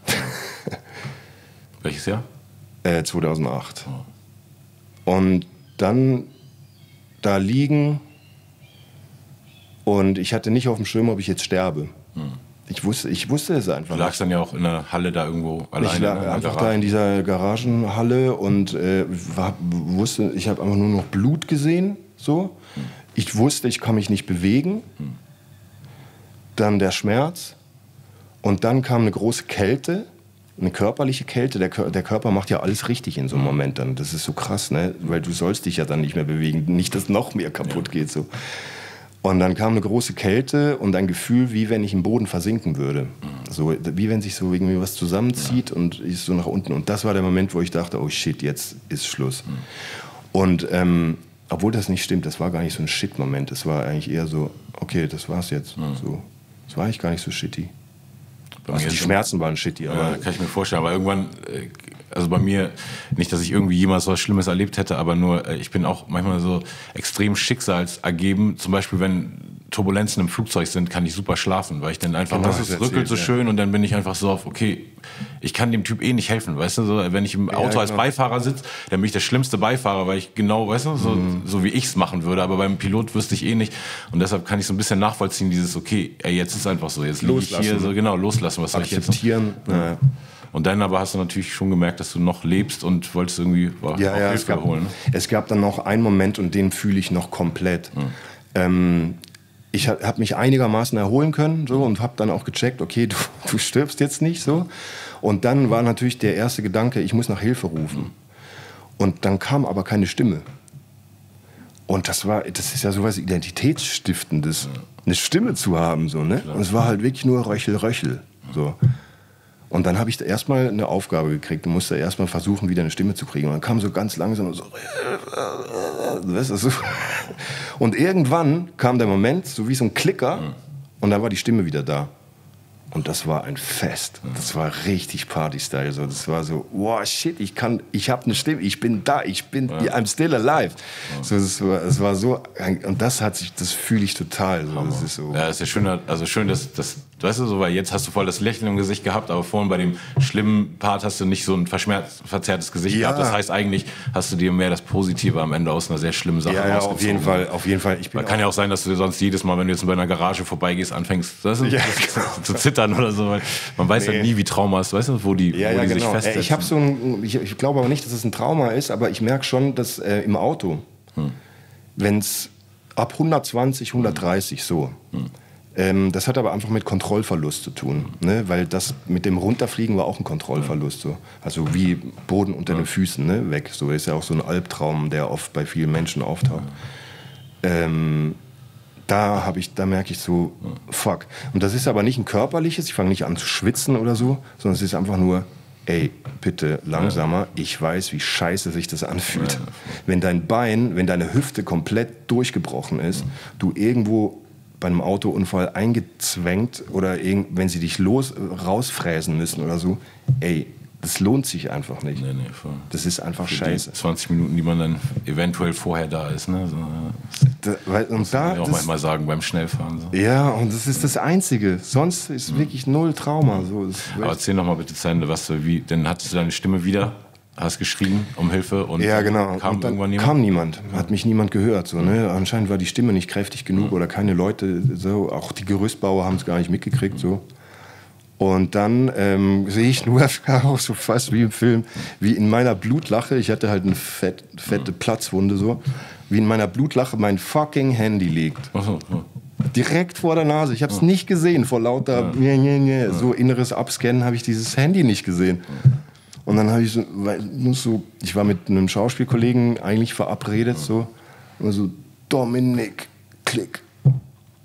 Welches Jahr? 2008. Und dann da liegen und ich hatte nicht auf dem Schirm, ob ich jetzt sterbe. Ich wusste es einfach. Du lagst dann ja auch in der Halle da irgendwo alleine. Ich lag einfach da in dieser Garagenhalle und wusste, ich habe einfach nur noch Blut gesehen. So. Ich wusste, ich kann mich nicht bewegen. Dann der Schmerz. Und dann kam eine große Kälte, eine körperliche Kälte. Der Körper macht ja alles richtig in so einem Moment dann. Das ist so krass, ne? Weil du sollst dich ja dann nicht mehr bewegen. Nicht, dass noch mehr kaputt geht. So. Und dann kam eine große Kälte und ein Gefühl, wie wenn ich im Boden versinken würde. So, wie wenn sich so irgendwie was zusammenzieht und ich so nach unten. Und das war der Moment, wo ich dachte, oh shit, jetzt ist Schluss. Und obwohl das nicht stimmt, das war gar nicht so ein Shit-Moment. Das war eigentlich eher so, okay, das war's jetzt. So, das war eigentlich gar nicht so shitty. Also die Schmerzen waren shitty. Aber kann ich mir vorstellen. Aber irgendwann, also bei mir, nicht, dass ich irgendwie jemals was Schlimmes erlebt hätte, aber nur, ich bin auch manchmal so extrem schicksalsergeben. Zum Beispiel, wenn Turbulenzen im Flugzeug sind, kann ich super schlafen, weil ich dann einfach, es rückelt so schön und dann bin ich einfach so auf, okay, ich kann dem Typ nicht helfen, weißt du, so, wenn ich im Auto als Beifahrer sitze, dann bin ich der schlimmste Beifahrer, weil ich genau, weißt du, so wie ich es machen würde, aber beim Pilot wüsste ich nicht und deshalb kann ich so ein bisschen nachvollziehen, dieses, okay, ey, jetzt ist einfach so, jetzt liege ich hier, so genau, loslassen, was soll ich jetzt? Akzeptieren. Ja. Und dann aber hast du natürlich schon gemerkt, dass du noch lebst und wolltest irgendwie Hilfe holen. Ne? Es gab dann noch einen Moment und den fühle ich noch komplett. Ich habe mich einigermaßen erholen können so, und habe dann auch gecheckt, okay, du stirbst jetzt nicht so. Und dann war natürlich der erste Gedanke, ich muss nach Hilfe rufen. Und dann kam aber keine Stimme. Und das ist ja sowas Identitätsstiftendes, eine Stimme zu haben. So, ne? Und es war halt wirklich nur Röchel, Röchel. So. Und dann habe ich erstmal eine Aufgabe gekriegt und musste erstmal versuchen, wieder eine Stimme zu kriegen. Und dann kam so ganz langsam und so. Und irgendwann kam der Moment, so wie so ein Klicker, und dann war die Stimme wieder da. Und das war ein Fest. Das war richtig Party-Style. So. Das war so, wow, shit, ich habe eine Stimme, ich bin da, I'm still alive. So, es war so, und das fühle ich total. So. Das ist so. Ja, das ist ja schön, also schön, dass weißt du, so, weil jetzt hast du voll das Lächeln im Gesicht gehabt, aber vorhin bei dem schlimmen Part hast du nicht so ein verzerrtes Gesicht gehabt. Das heißt, eigentlich hast du dir mehr das Positive am Ende aus einer sehr schlimmen Sache rausgezogen. Auf jeden Fall. Kann ja auch sein, dass du sonst jedes Mal, wenn du jetzt bei einer Garage vorbeigehst, anfängst zu zittern oder so. Weil man weiß ja nie, wie Trauma ist, weißt du, wo die sich festsetzen. Ich glaube aber nicht, dass es ein Trauma ist, aber ich merke schon, dass im Auto, wenn es ab 120, 130 so, das hat aber einfach mit Kontrollverlust zu tun, ne? Weil das mit dem Runterfliegen war auch ein Kontrollverlust. So. Also wie Boden unter den Füßen, ne? Weg. So ist ja auch so ein Albtraum, der oft bei vielen Menschen auftaucht. Da merke ich so, fuck. Und das ist aber nicht ein körperliches, ich fange nicht an zu schwitzen oder so, sondern es ist einfach nur, ey, bitte langsamer, ich weiß, wie scheiße sich das anfühlt. Wenn deine Hüfte komplett durchgebrochen ist, du irgendwo bei einem Autounfall eingezwängt oder wenn sie dich rausfräsen müssen oder so, ey, das lohnt sich einfach nicht. Nee, voll. Das ist einfach für scheiße. Die 20 Minuten, die man dann eventuell vorher da ist. Ne? So, und da auch manchmal sagen beim Schnellfahren. So. Ja, und das ist das Einzige. Sonst ist wirklich null Trauma. So, aber erzähl noch mal bitte zu Ende, dann hattest du deine Stimme wieder, hast geschrien um Hilfe und ja, genau. Kam und dann irgendwann niemand? Kam niemand, hat mich niemand gehört. So, ne? Anscheinend war die Stimme nicht kräftig genug oder keine Leute, so. Auch die Gerüstbauer haben es gar nicht mitgekriegt. So. Und dann sehe ich nur auch so fast wie im Film, wie in meiner Blutlache, ich hatte halt eine fette Platzwunde, so, wie in meiner Blutlache mein fucking Handy liegt. Direkt vor der Nase. Ich habe es nicht gesehen, vor lauter so inneres Abscannen habe ich dieses Handy nicht gesehen. Und dann habe ich ich war mit einem Schauspielkollegen eigentlich verabredet, so, und so, Dominik, klick.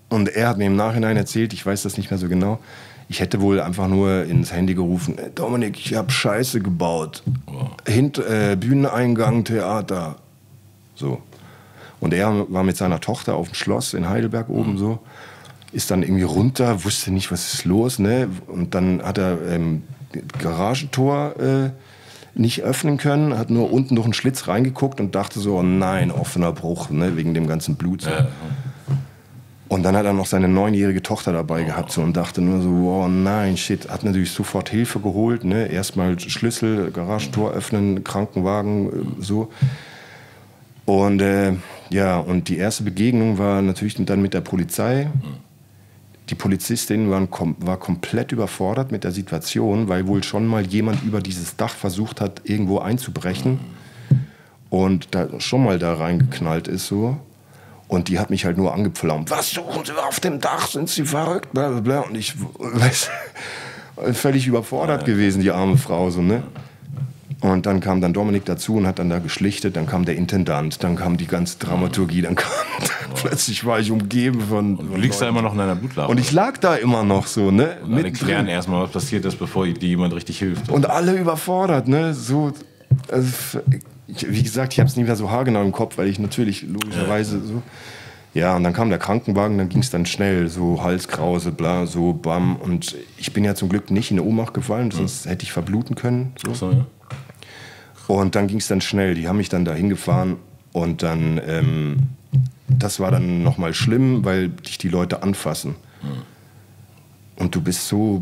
Und er hat mir im Nachhinein erzählt, ich weiß das nicht mehr so genau, ich hätte wohl einfach nur ins Handy gerufen, Dominik, ich habe Scheiße gebaut. Wow. Bühneneingang, Theater. So. Und er war mit seiner Tochter auf dem Schloss in Heidelberg oben so, ist dann irgendwie runter, wusste nicht, was ist los, ne? Und dann hat er Garagentor nicht öffnen können, hat nur unten durch einen Schlitz reingeguckt und dachte so, oh nein, offener Bruch, ne? Wegen dem ganzen Blut. So. Und dann hat er noch seine 9-jährige Tochter dabei gehabt so, und dachte nur so, oh nein, shit. Hat natürlich sofort Hilfe geholt, ne? Erstmal Schlüssel, Garagentor öffnen, Krankenwagen, so. Und ja, und die erste Begegnung war natürlich dann mit der Polizei. Die Polizistin war komplett überfordert mit der Situation, weil wohl schon mal jemand über dieses Dach versucht hat, irgendwo einzubrechen und da schon mal da reingeknallt ist so. Und die hat mich halt nur angepflaumt. Was suchen Sie auf dem Dach? Sind Sie verrückt? Blablabla. Und ich völlig überfordert gewesen, die arme Frau so, ne? Und dann kam dann Dominik dazu und hat dann da geschlichtet, dann kam der Intendant, dann kam die ganze Dramaturgie, dann kam plötzlich war ich umgeben von... Und du liegst da immer noch in deiner Blutlache. Und ich lag da immer noch so, ne? Und alle klären erstmal, was passiert ist, bevor dir jemand richtig hilft. Und alle überfordert, ne? So, also, wie gesagt, ich habe es nicht mehr so haargenau im Kopf, weil ich natürlich logischerweise so... Ja, und dann kam der Krankenwagen, dann ging es dann schnell, so Halskrause, bla, so, bam. Und ich bin ja zum Glück nicht in eine Ohnmacht gefallen, sonst hätte ich verbluten können. So. So, ja. Und dann ging es dann schnell, die haben mich dann da hingefahren und dann, das war dann nochmal schlimm, weil dich die Leute anfassen. Und du bist so,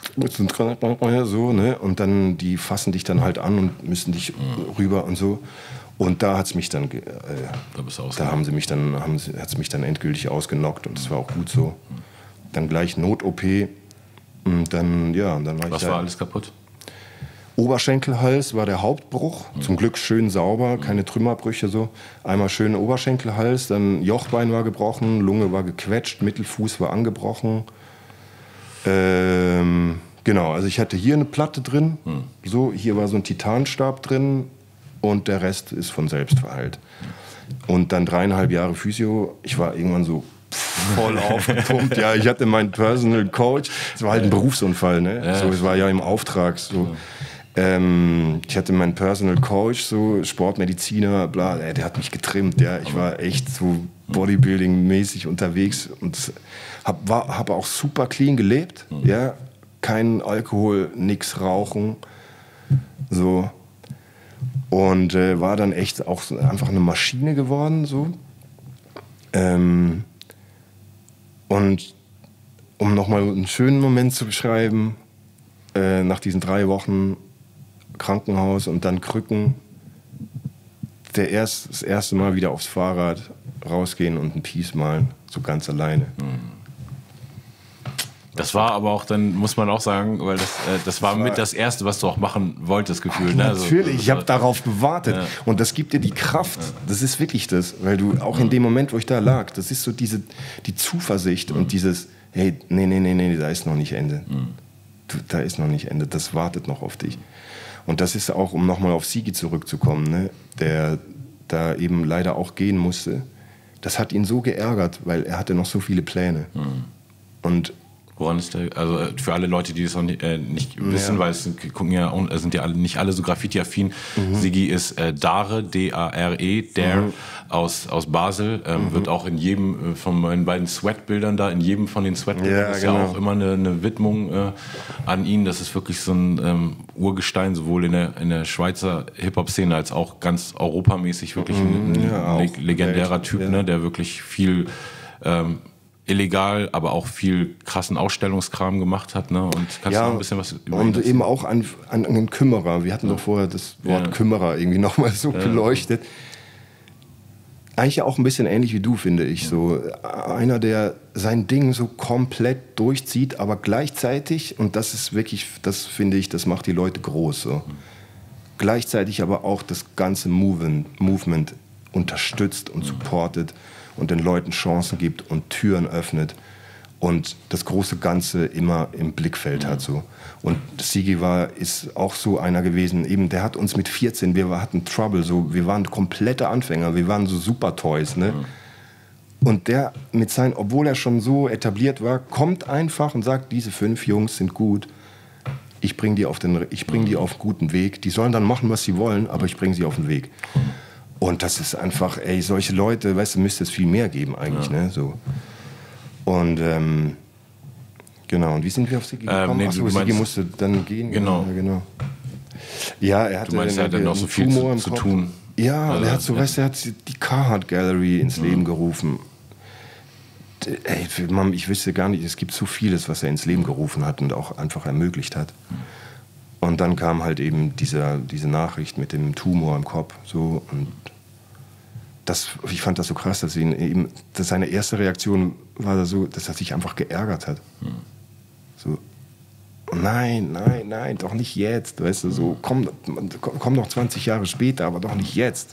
ne? Und dann, die fassen dich dann halt an und müssen dich rüber und so. Und da hat's mich dann, hat's mich dann endgültig ausgenockt und das war auch gut so. Dann gleich Not-OP und dann, ja, und dann war Was war alles kaputt? Oberschenkelhals war der Hauptbruch, zum Glück schön sauber, keine Trümmerbrüche so. Einmal schön Oberschenkelhals, dann Jochbein war gebrochen, Lunge war gequetscht, Mittelfuß war angebrochen. Genau, also ich hatte hier eine Platte drin, so, hier war so ein Titanstab drin und der Rest ist von selbst verheilt. Und dann 3,5 Jahre Physio, ich war irgendwann so voll aufgepumpt. Ja, ich hatte meinen Personal Coach, es war halt ein Berufsunfall, ne? So, es war ja im Auftrag so. Ich hatte meinen Personal Coach, so Sportmediziner, bla, der hat mich getrimmt, ja. Ich war echt so Bodybuilding-mäßig unterwegs und hab auch super clean gelebt, ja. Kein Alkohol, nix rauchen, so. Und war dann echt auch so einfach eine Maschine geworden, so. Und um nochmal einen schönen Moment zu beschreiben, nach diesen 3 Wochen Krankenhaus und dann Krücken, das erste Mal wieder aufs Fahrrad rausgehen und ein Peace malen, so ganz alleine. Das war aber auch dann, muss man auch sagen, weil das war mit das Erste, was du auch machen wolltest, Gefühl. Ne? Natürlich, ich habe darauf gewartet. Ja. Und das gibt dir die Kraft. Das ist wirklich das. Weil du auch in dem Moment, wo ich da lag, das ist so die Zuversicht und dieses, hey, nee, da ist noch nicht Ende. Da ist noch nicht Ende, das wartet noch auf dich. Und das ist auch, um nochmal auf Sigi zurückzukommen, ne? Der da eben leider auch gehen musste. Das hat ihn so geärgert, weil er hatte noch so viele Pläne. Und woran ist der? Also für alle Leute, die das noch nicht wissen, weil es sind ja nicht alle so Graffiti-affin. Sigi ist Dare, D-A-R-E, Dare aus Basel. Wird auch in jedem von meinen beiden Sweat-Bildern da, in jedem von den Sweat-Bildern ist ja auch immer eine Widmung an ihn. Das ist wirklich so ein Urgestein, sowohl in der Schweizer Hip-Hop-Szene als auch ganz europamäßig wirklich ein legendärer Typ, ne, der wirklich viel illegal, aber auch viel krassen Ausstellungskram gemacht hat, ne? Und kannst du noch ein bisschen was über und eben auch an einen Kümmerer. Wir hatten doch vorher das Wort Kümmerer irgendwie nochmal so beleuchtet. Eigentlich auch ein bisschen ähnlich wie du, finde ich. So einer, der sein Ding so komplett durchzieht, aber gleichzeitig, und das ist wirklich, das finde ich, das macht die Leute groß. So. Gleichzeitig aber auch das ganze Movement unterstützt und supportet und den Leuten Chancen gibt und Türen öffnet und das große Ganze immer im Blickfeld hat. So. Und Sigi ist auch so einer gewesen, eben, der hat uns mit 14, wir hatten Trouble, so, wir waren komplette Anfänger, wir waren so Super-Toys, ne? Und der mit seinen, obwohl er schon so etabliert war, kommt einfach und sagt, diese 5 Jungs sind gut. Ich bringe die auf einen guten Weg. Die sollen dann machen, was sie wollen, aber ich bringe sie auf den Weg. Und das ist einfach, ey, solche Leute, weißt du, müsste es viel mehr geben eigentlich, ne? So. Und genau, und wie sind wir auf Sigi gekommen? Nee, Achso, Sigi musste dann gehen. Genau. Ja, genau. Ja, er hatte er hat dann noch so viel zu tun. Ja, und er hat so, weißt du, er hat die Carhartt Gallery ins Leben gerufen. Ey, Mann, ich wüsste gar nicht, es gibt so vieles, was er ins Leben gerufen hat und auch einfach ermöglicht hat. Und dann kam halt eben diese Nachricht mit dem Tumor im Kopf. So, und ich fand das so krass, dass seine erste Reaktion war so, dass er sich einfach geärgert hat. So, nein, doch nicht jetzt. Weißt du, so, komm noch 20 Jahre später, aber doch nicht jetzt.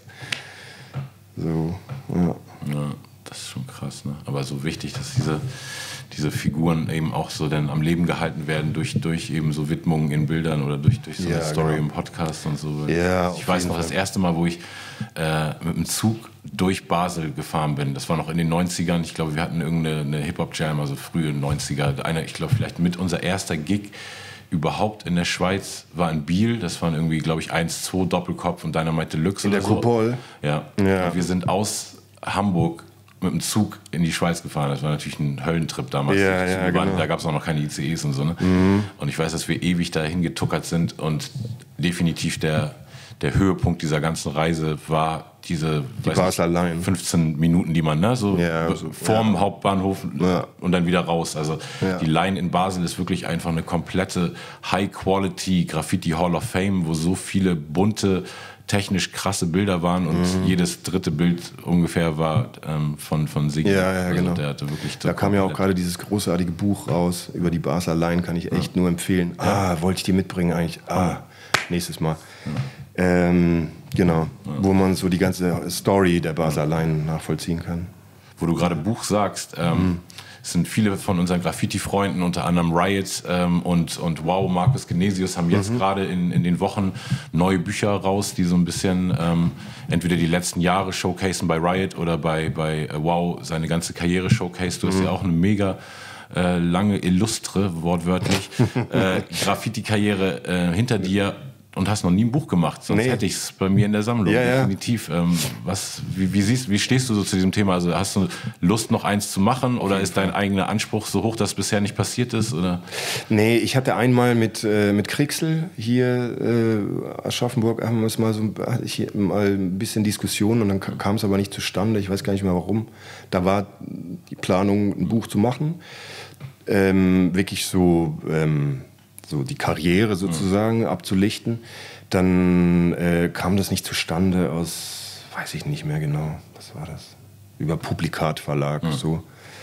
So, ja. Das ist schon krass, ne? Aber so wichtig, dass diese Figuren eben auch so dann am Leben gehalten werden durch eben so Widmungen in Bildern oder durch so eine Story im Podcast und so. Ja, ich weiß noch, das erste Mal, wo ich mit dem Zug durch Basel gefahren bin, das war noch in den 90ern. Ich glaube, wir hatten irgendeine Hip-Hop-Jam, also frühe 90er. Ich glaube, vielleicht mit unser erster Gig überhaupt in der Schweiz war in Biel. Das waren irgendwie, glaube ich, 1-2 Doppelkopf und Dynamite Deluxe. In der Coupole? Ja. Und wir sind aus Hamburg mit dem Zug in die Schweiz gefahren. Das war natürlich ein Höllentrip damals. Genau. Da gab es auch noch keine ICEs und so. Ne? Und ich weiß, dass wir ewig dahin getuckert sind und definitiv der Höhepunkt dieser ganzen Reise war die Basler Line. 15 Minuten, die man vorm Hauptbahnhof und dann wieder raus. Also die Line in Basel ist wirklich einfach eine komplette High-Quality Graffiti Hall of Fame, wo so viele bunte, technisch krasse Bilder waren und jedes dritte Bild ungefähr war von Sigi. Ja, genau. Der hatte wirklich da kam ja auch gerade dieses großartige Buch raus über die Basler Line, kann ich echt nur empfehlen. Wollte ich dir mitbringen eigentlich. Nächstes Mal. Genau, wo man so die ganze Story der Basler Line nachvollziehen kann. Wo du gerade Buch sagst, es sind viele von unseren Graffiti-Freunden, unter anderem Riot und Wow, Markus Genesius, haben jetzt gerade in den Wochen neue Bücher raus, die so ein bisschen entweder die letzten Jahre showcasen bei Riot oder bei Wow seine ganze Karriere showcase. Du hast ja auch eine mega lange, illustre, wortwörtlich, Graffiti-Karriere hinter dir. Und hast noch nie ein Buch gemacht, sonst hätte ich es bei mir in der Sammlung, definitiv. Wie stehst du so zu diesem Thema? Also hast du Lust, noch eins zu machen oder ist dein eigener Anspruch so hoch, dass bisher nicht passiert ist? Oder? Nee, ich hatte einmal mit Kriegsel hier Aschaffenburg, hatte ich mal ein bisschen Diskussion und dann kam es aber nicht zustande, ich weiß gar nicht mehr warum. Da war die Planung, ein Buch zu machen, wirklich so die Karriere sozusagen abzulichten, dann kam das nicht zustande aus, weiß ich nicht mehr genau, was war das? Über Publikat Verlag, so.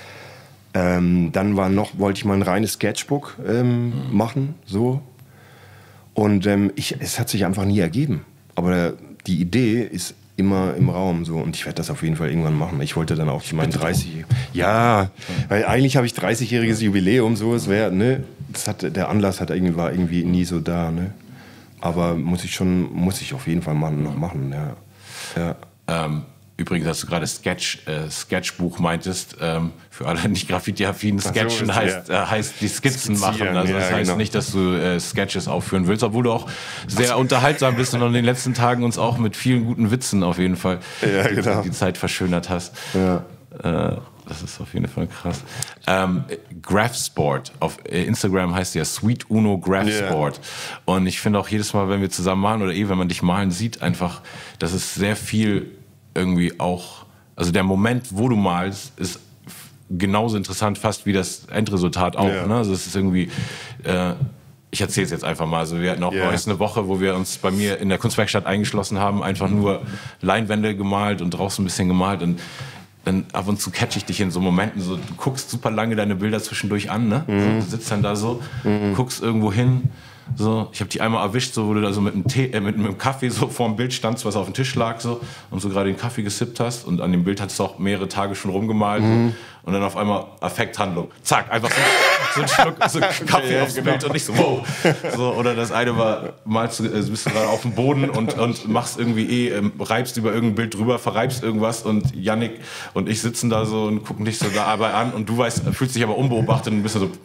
Dann wollte ich mal ein reines Sketchbook machen, so. Und es hat sich einfach nie ergeben. Aber die Idee ist immer im Raum, so. Und ich werde das auf jeden Fall irgendwann machen. Ich wollte dann auch mein 30... Ja, weil eigentlich habe ich 30-jähriges Jubiläum, so. Es wäre, ne? Der Anlass war irgendwie nie so da, ne? Aber muss ich auf jeden Fall noch machen, ja. Übrigens, dass du gerade Sketchbuch meintest, für alle nicht Graffiti-affinen, Sketchen heißt die Skizzen machen. Also das heißt nicht, dass du Sketches aufführen willst, obwohl du auch sehr unterhaltsam bist und in den letzten Tagen uns auch mit vielen guten Witzen auf jeden Fall die Zeit verschönert hast. Ja. Das ist auf jeden Fall krass. Graphsport. Auf Instagram heißt ja Sweet Uno Graphsport. Yeah. Und ich finde auch jedes Mal, wenn wir zusammen malen oder wenn man dich malen sieht, einfach, dass es sehr viel irgendwie auch, also der Moment, wo du malst, ist genauso interessant fast wie das Endresultat auch. Ne? Also es ist irgendwie, ich erzähle es jetzt einfach mal. Also wir hatten auch neues eine Woche, wo wir uns bei mir in der Kunstwerkstatt eingeschlossen haben, einfach nur Leinwände gemalt und draußen ein bisschen gemalt und dann ab und zu catch ich dich in so Momenten, so, du guckst super lange deine Bilder zwischendurch an, ne? So, du sitzt dann da so, guckst irgendwo hin So, ich habe die einmal erwischt, so, wo du da so mit einem Kaffee so vor dem Bild standst, was auf dem Tisch lag so, und so gerade den Kaffee gesippt hast und an dem Bild hattest du auch mehrere Tage schon rumgemalt so, und dann auf einmal Affekthandlung. Zack, einfach so ein Schluck so Kaffee aufs Bild und nicht so, wow. So, oder das eine war, bist du gerade auf dem Boden und machst irgendwie reibst über irgendein Bild drüber, verreibst irgendwas und Yannick und ich sitzen da so und gucken dich so dabei an und du fühlst dich aber unbeobachtet und bist so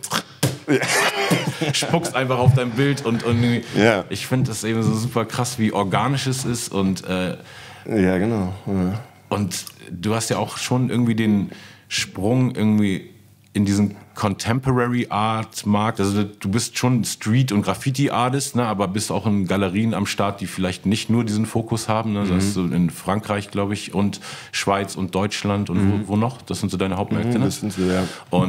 spuckst einfach auf dein Bild und ich finde das eben so super krass, wie organisch es ist und ja, genau. Ja. Und du hast ja auch schon irgendwie den Sprung irgendwie in diesen Contemporary Art Markt, also du bist schon Street- und Graffiti-Artist, ne, aber bist auch in Galerien am Start, die vielleicht nicht nur diesen Fokus haben, ne, das ist so in Frankreich, glaube ich, und Schweiz und Deutschland und wo noch? Das sind so deine Hauptmärkte, ne? Das sind so, ja.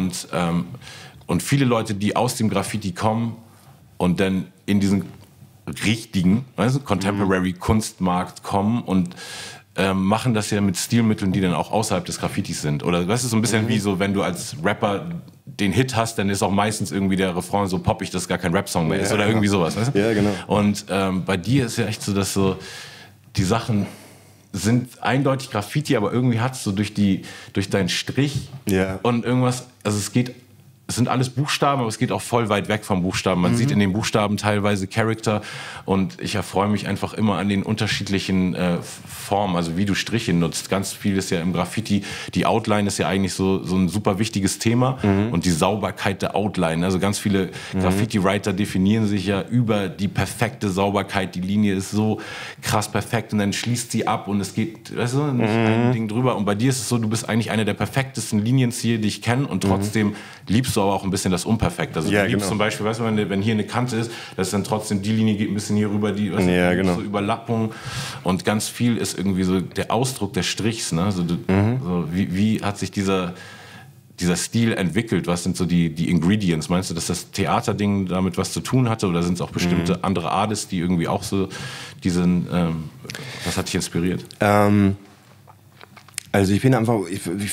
Und viele Leute, die aus dem Graffiti kommen und dann in diesen richtigen, Contemporary Kunstmarkt kommen und machen das ja mit Stilmitteln, die dann auch außerhalb des Graffitis sind. Oder das ist so ein bisschen wie so, wenn du als Rapper den Hit hast, dann ist auch meistens irgendwie der Refrain so poppig, dass es gar kein Rap-Song mehr ist oder irgendwie sowas. Weißt du? Ja, genau. Und bei dir ist ja echt so, dass so die Sachen sind eindeutig Graffiti, aber irgendwie hat es so durch deinen Strich und irgendwas, also es sind alles Buchstaben, aber es geht auch voll weit weg vom Buchstaben. Man sieht in den Buchstaben teilweise Charakter und ich erfreue mich einfach immer an den unterschiedlichen Formen, also wie du Striche nutzt. Ganz viel ist ja im Graffiti, die Outline ist ja eigentlich so ein super wichtiges Thema und die Sauberkeit der Outline. Also ganz viele Graffiti-Writer definieren sich ja über die perfekte Sauberkeit. Die Linie ist so krass perfekt und dann schließt sie ab und es geht, weißt du, nicht ein Ding drüber. Und bei dir ist es so, du bist eigentlich einer der perfektesten Linienzieher, die ich kenne und trotzdem liebst du aber auch ein bisschen das Unperfekte. Also du liebst zum Beispiel, weißt du, wenn hier eine Kante ist, dass dann trotzdem die Linie geht ein bisschen hier rüber, die so Überlappung und ganz viel ist irgendwie so der Ausdruck des Strichs. Ne? So wie hat sich dieser Stil entwickelt? Was sind so die Ingredients? Meinst du, dass das Theaterding damit was zu tun hatte oder sind es auch bestimmte andere Artists, die irgendwie auch so was hat dich inspiriert? Also ich bin einfach, wo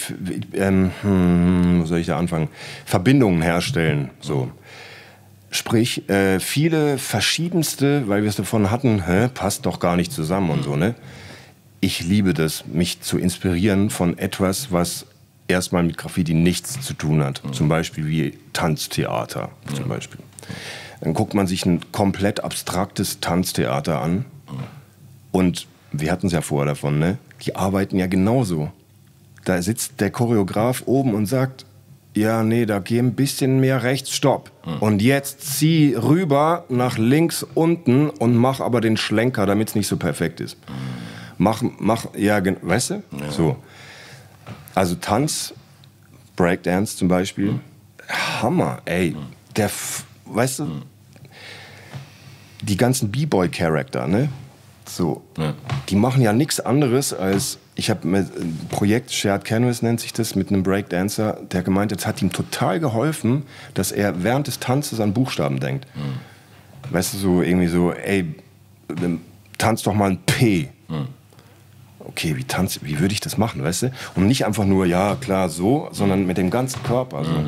soll ich da anfangen? Verbindungen herstellen, so. Sprich, viele verschiedenste, weil wir es davon hatten, passt doch gar nicht zusammen und so, ne? Ich liebe das, mich zu inspirieren von etwas, was erstmal mit Graffiti nichts zu tun hat. Zum Beispiel wie Tanztheater, zum Beispiel. Dann guckt man sich ein komplett abstraktes Tanztheater an und wir hatten es ja vorher davon, ne? Die arbeiten ja genauso. Da sitzt der Choreograf oben und sagt, ja, nee, da geh ein bisschen mehr rechts, stopp. Und jetzt zieh rüber nach links unten und mach aber den Schlenker, damit es nicht so perfekt ist. Mach, ja, weißt du? Ja. So. Also Tanz, Breakdance zum Beispiel, Hammer, ey. Weißt du, die ganzen B-Boy-Charakter, ne? So, die machen ja nichts anderes als, ich habe ein Projekt, Shared Canvas nennt sich das, mit einem Breakdancer, der gemeint hat, es hat ihm total geholfen, dass er während des Tanzes an Buchstaben denkt. Weißt du, so irgendwie so, ey, tanz doch mal ein P. Okay, wie würde ich das machen, weißt du? Und nicht einfach nur, ja, klar, so, sondern mit dem ganzen Körper. So.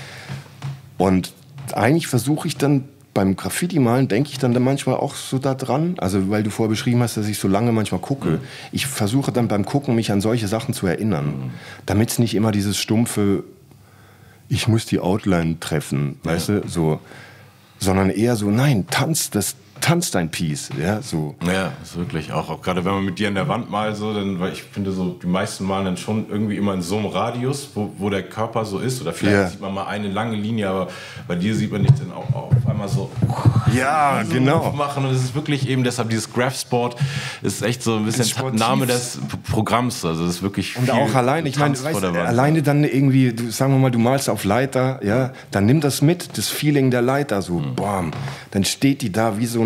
Und eigentlich versuche ich dann, beim Graffiti-Malen denke ich dann manchmal auch so da dran, also weil du vorher beschrieben hast, dass ich so lange manchmal gucke. Ich versuche dann beim Gucken, mich an solche Sachen zu erinnern, damit es nicht immer dieses stumpfe, ich muss die Outline treffen, weißt du, so, sondern eher so, nein, tanz dein Piece, ja, so. Ja, ist wirklich auch gerade wenn man mit dir an der Wand malt, so, dann, weil ich finde so, die meisten malen dann schon irgendwie immer in so einem Radius, wo der Körper so ist, oder vielleicht sieht man mal eine lange Linie, aber bei dir sieht man nicht dann auch auf einmal so, so genau machen und es ist wirklich eben deshalb dieses Graphsport ist echt so ein bisschen Name des Programms, also es ist wirklich und auch alleine, ich meine, alleine dann irgendwie, sagen wir mal, du malst auf Leiter, ja, dann nimm das mit, das Feeling der Leiter, so, bam, dann steht die da wie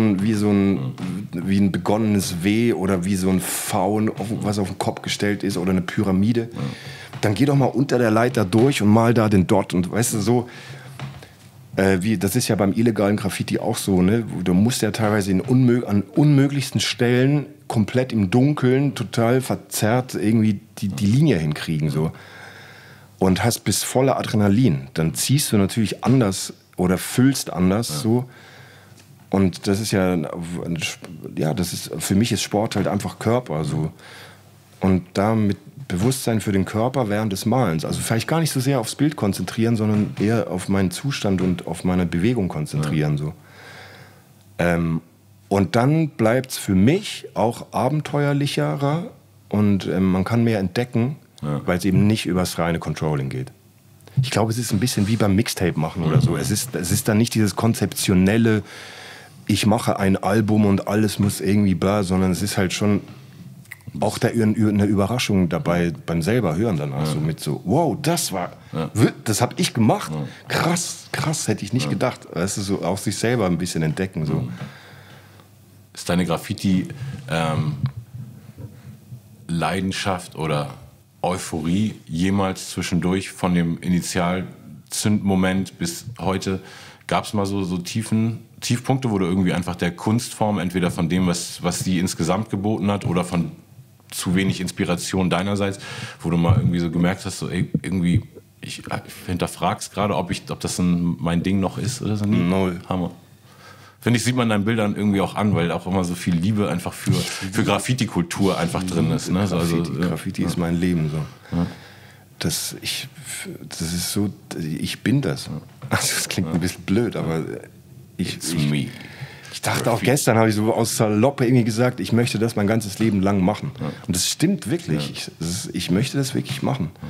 ein begonnenes W oder wie so ein V, was auf den Kopf gestellt ist oder eine Pyramide. Dann geh doch mal unter der Leiter durch und mal da den Dot und weißt du, so, das ist ja beim illegalen Graffiti auch so, ne? Du musst ja teilweise an unmöglichsten Stellen komplett im Dunkeln, total verzerrt irgendwie die Linie hinkriegen, so. Und hast bis voller Adrenalin. Dann ziehst du natürlich anders oder füllst anders, so. Und das ist ja, für mich ist Sport halt einfach Körper. So. Und da mit Bewusstsein für den Körper während des Malens. Also vielleicht gar nicht so sehr aufs Bild konzentrieren, sondern eher auf meinen Zustand und auf meine Bewegung konzentrieren. So. Und dann bleibt es für mich auch abenteuerlicherer und man kann mehr entdecken, weil es eben nicht übers reine Controlling geht. Ich glaube, es ist ein bisschen wie beim Mixtape machen oder so. Es ist dann nicht dieses konzeptionelle, ich mache ein Album und alles muss irgendwie bla, sondern es ist halt schon auch eine Überraschung dabei beim selber hören danach. So mit so, wow, das habe ich gemacht. Krass, hätte ich nicht gedacht. Das ist so auch sich selber ein bisschen entdecken. So. Ist deine Graffiti Leidenschaft oder Euphorie jemals zwischendurch von dem Initialzündmoment bis heute, gab es mal so Tiefpunkte, wo du irgendwie einfach der Kunstform, entweder von dem, was sie insgesamt geboten hat oder von zu wenig Inspiration deinerseits, wo du mal irgendwie so gemerkt hast, so irgendwie, ich hinterfrag's gerade, ob das mein Ding noch ist oder so. Null. Hammer. Finde ich, sieht man deinen Bildern irgendwie auch an, weil auch immer so viel Liebe einfach für Graffiti-Kultur einfach drin ist. Ne? Graffiti ist mein Leben. So. Ja. Das ist so, ich bin das. Also das klingt ein bisschen blöd, aber ich dachte auch gestern, habe ich so aus Saloppe irgendwie gesagt, ich möchte das mein ganzes Leben lang machen. Ja. Und das stimmt wirklich. Ja. Ich möchte das wirklich machen. Ja.